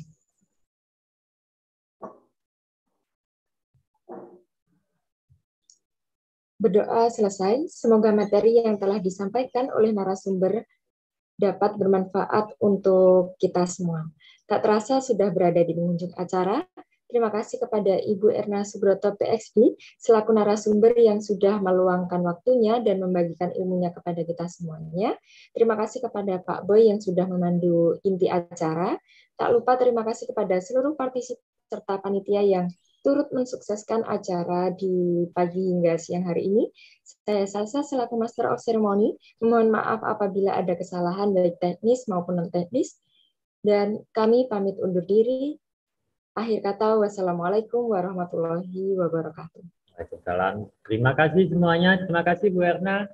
[SPEAKER 8] Berdoa selesai. Semoga materi yang telah disampaikan oleh narasumber dapat bermanfaat untuk kita semua. Tak terasa sudah berada di penghujung acara. Terima kasih kepada Ibu Erna Subroto PhD selaku narasumber yang sudah meluangkan waktunya dan membagikan ilmunya kepada kita semuanya. Terima kasih kepada Pak Boy yang sudah memandu inti acara. Tak lupa terima kasih kepada seluruh partisipan serta panitia yang turut mensukseskan acara di pagi hingga siang hari ini. Saya Salsa selaku Master of Ceremony, mohon maaf apabila ada kesalahan baik teknis maupun non-teknis, dan kami pamit undur diri. Akhir kata, wassalamualaikum warahmatullahi wabarakatuh.
[SPEAKER 7] Waalaikumsalam. Terima kasih semuanya. Terima kasih Bu Erna.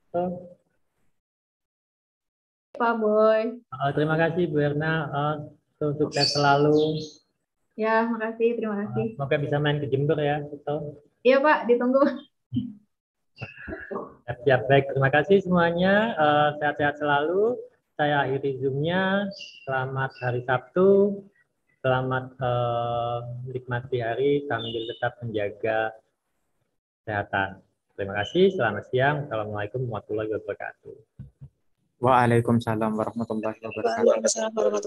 [SPEAKER 5] Pak Boy.
[SPEAKER 7] Terima kasih Bu Erna. Sukses selalu.
[SPEAKER 5] Ya, makasih. Terima kasih.
[SPEAKER 7] Semoga bisa main ke Jember ya.
[SPEAKER 5] Iya Pak, ditunggu.
[SPEAKER 7] Siap, baik. Terima kasih semuanya. Sehat-sehat selalu. Saya akhiri Zoom-nya. Selamat hari Sabtu. Selamat menikmati hari sambil tetap menjaga kesehatan. Terima kasih. Selamat siang. Assalamualaikum warahmatullahi wabarakatuh.
[SPEAKER 9] Waalaikumsalam warahmatullahi wabarakatuh.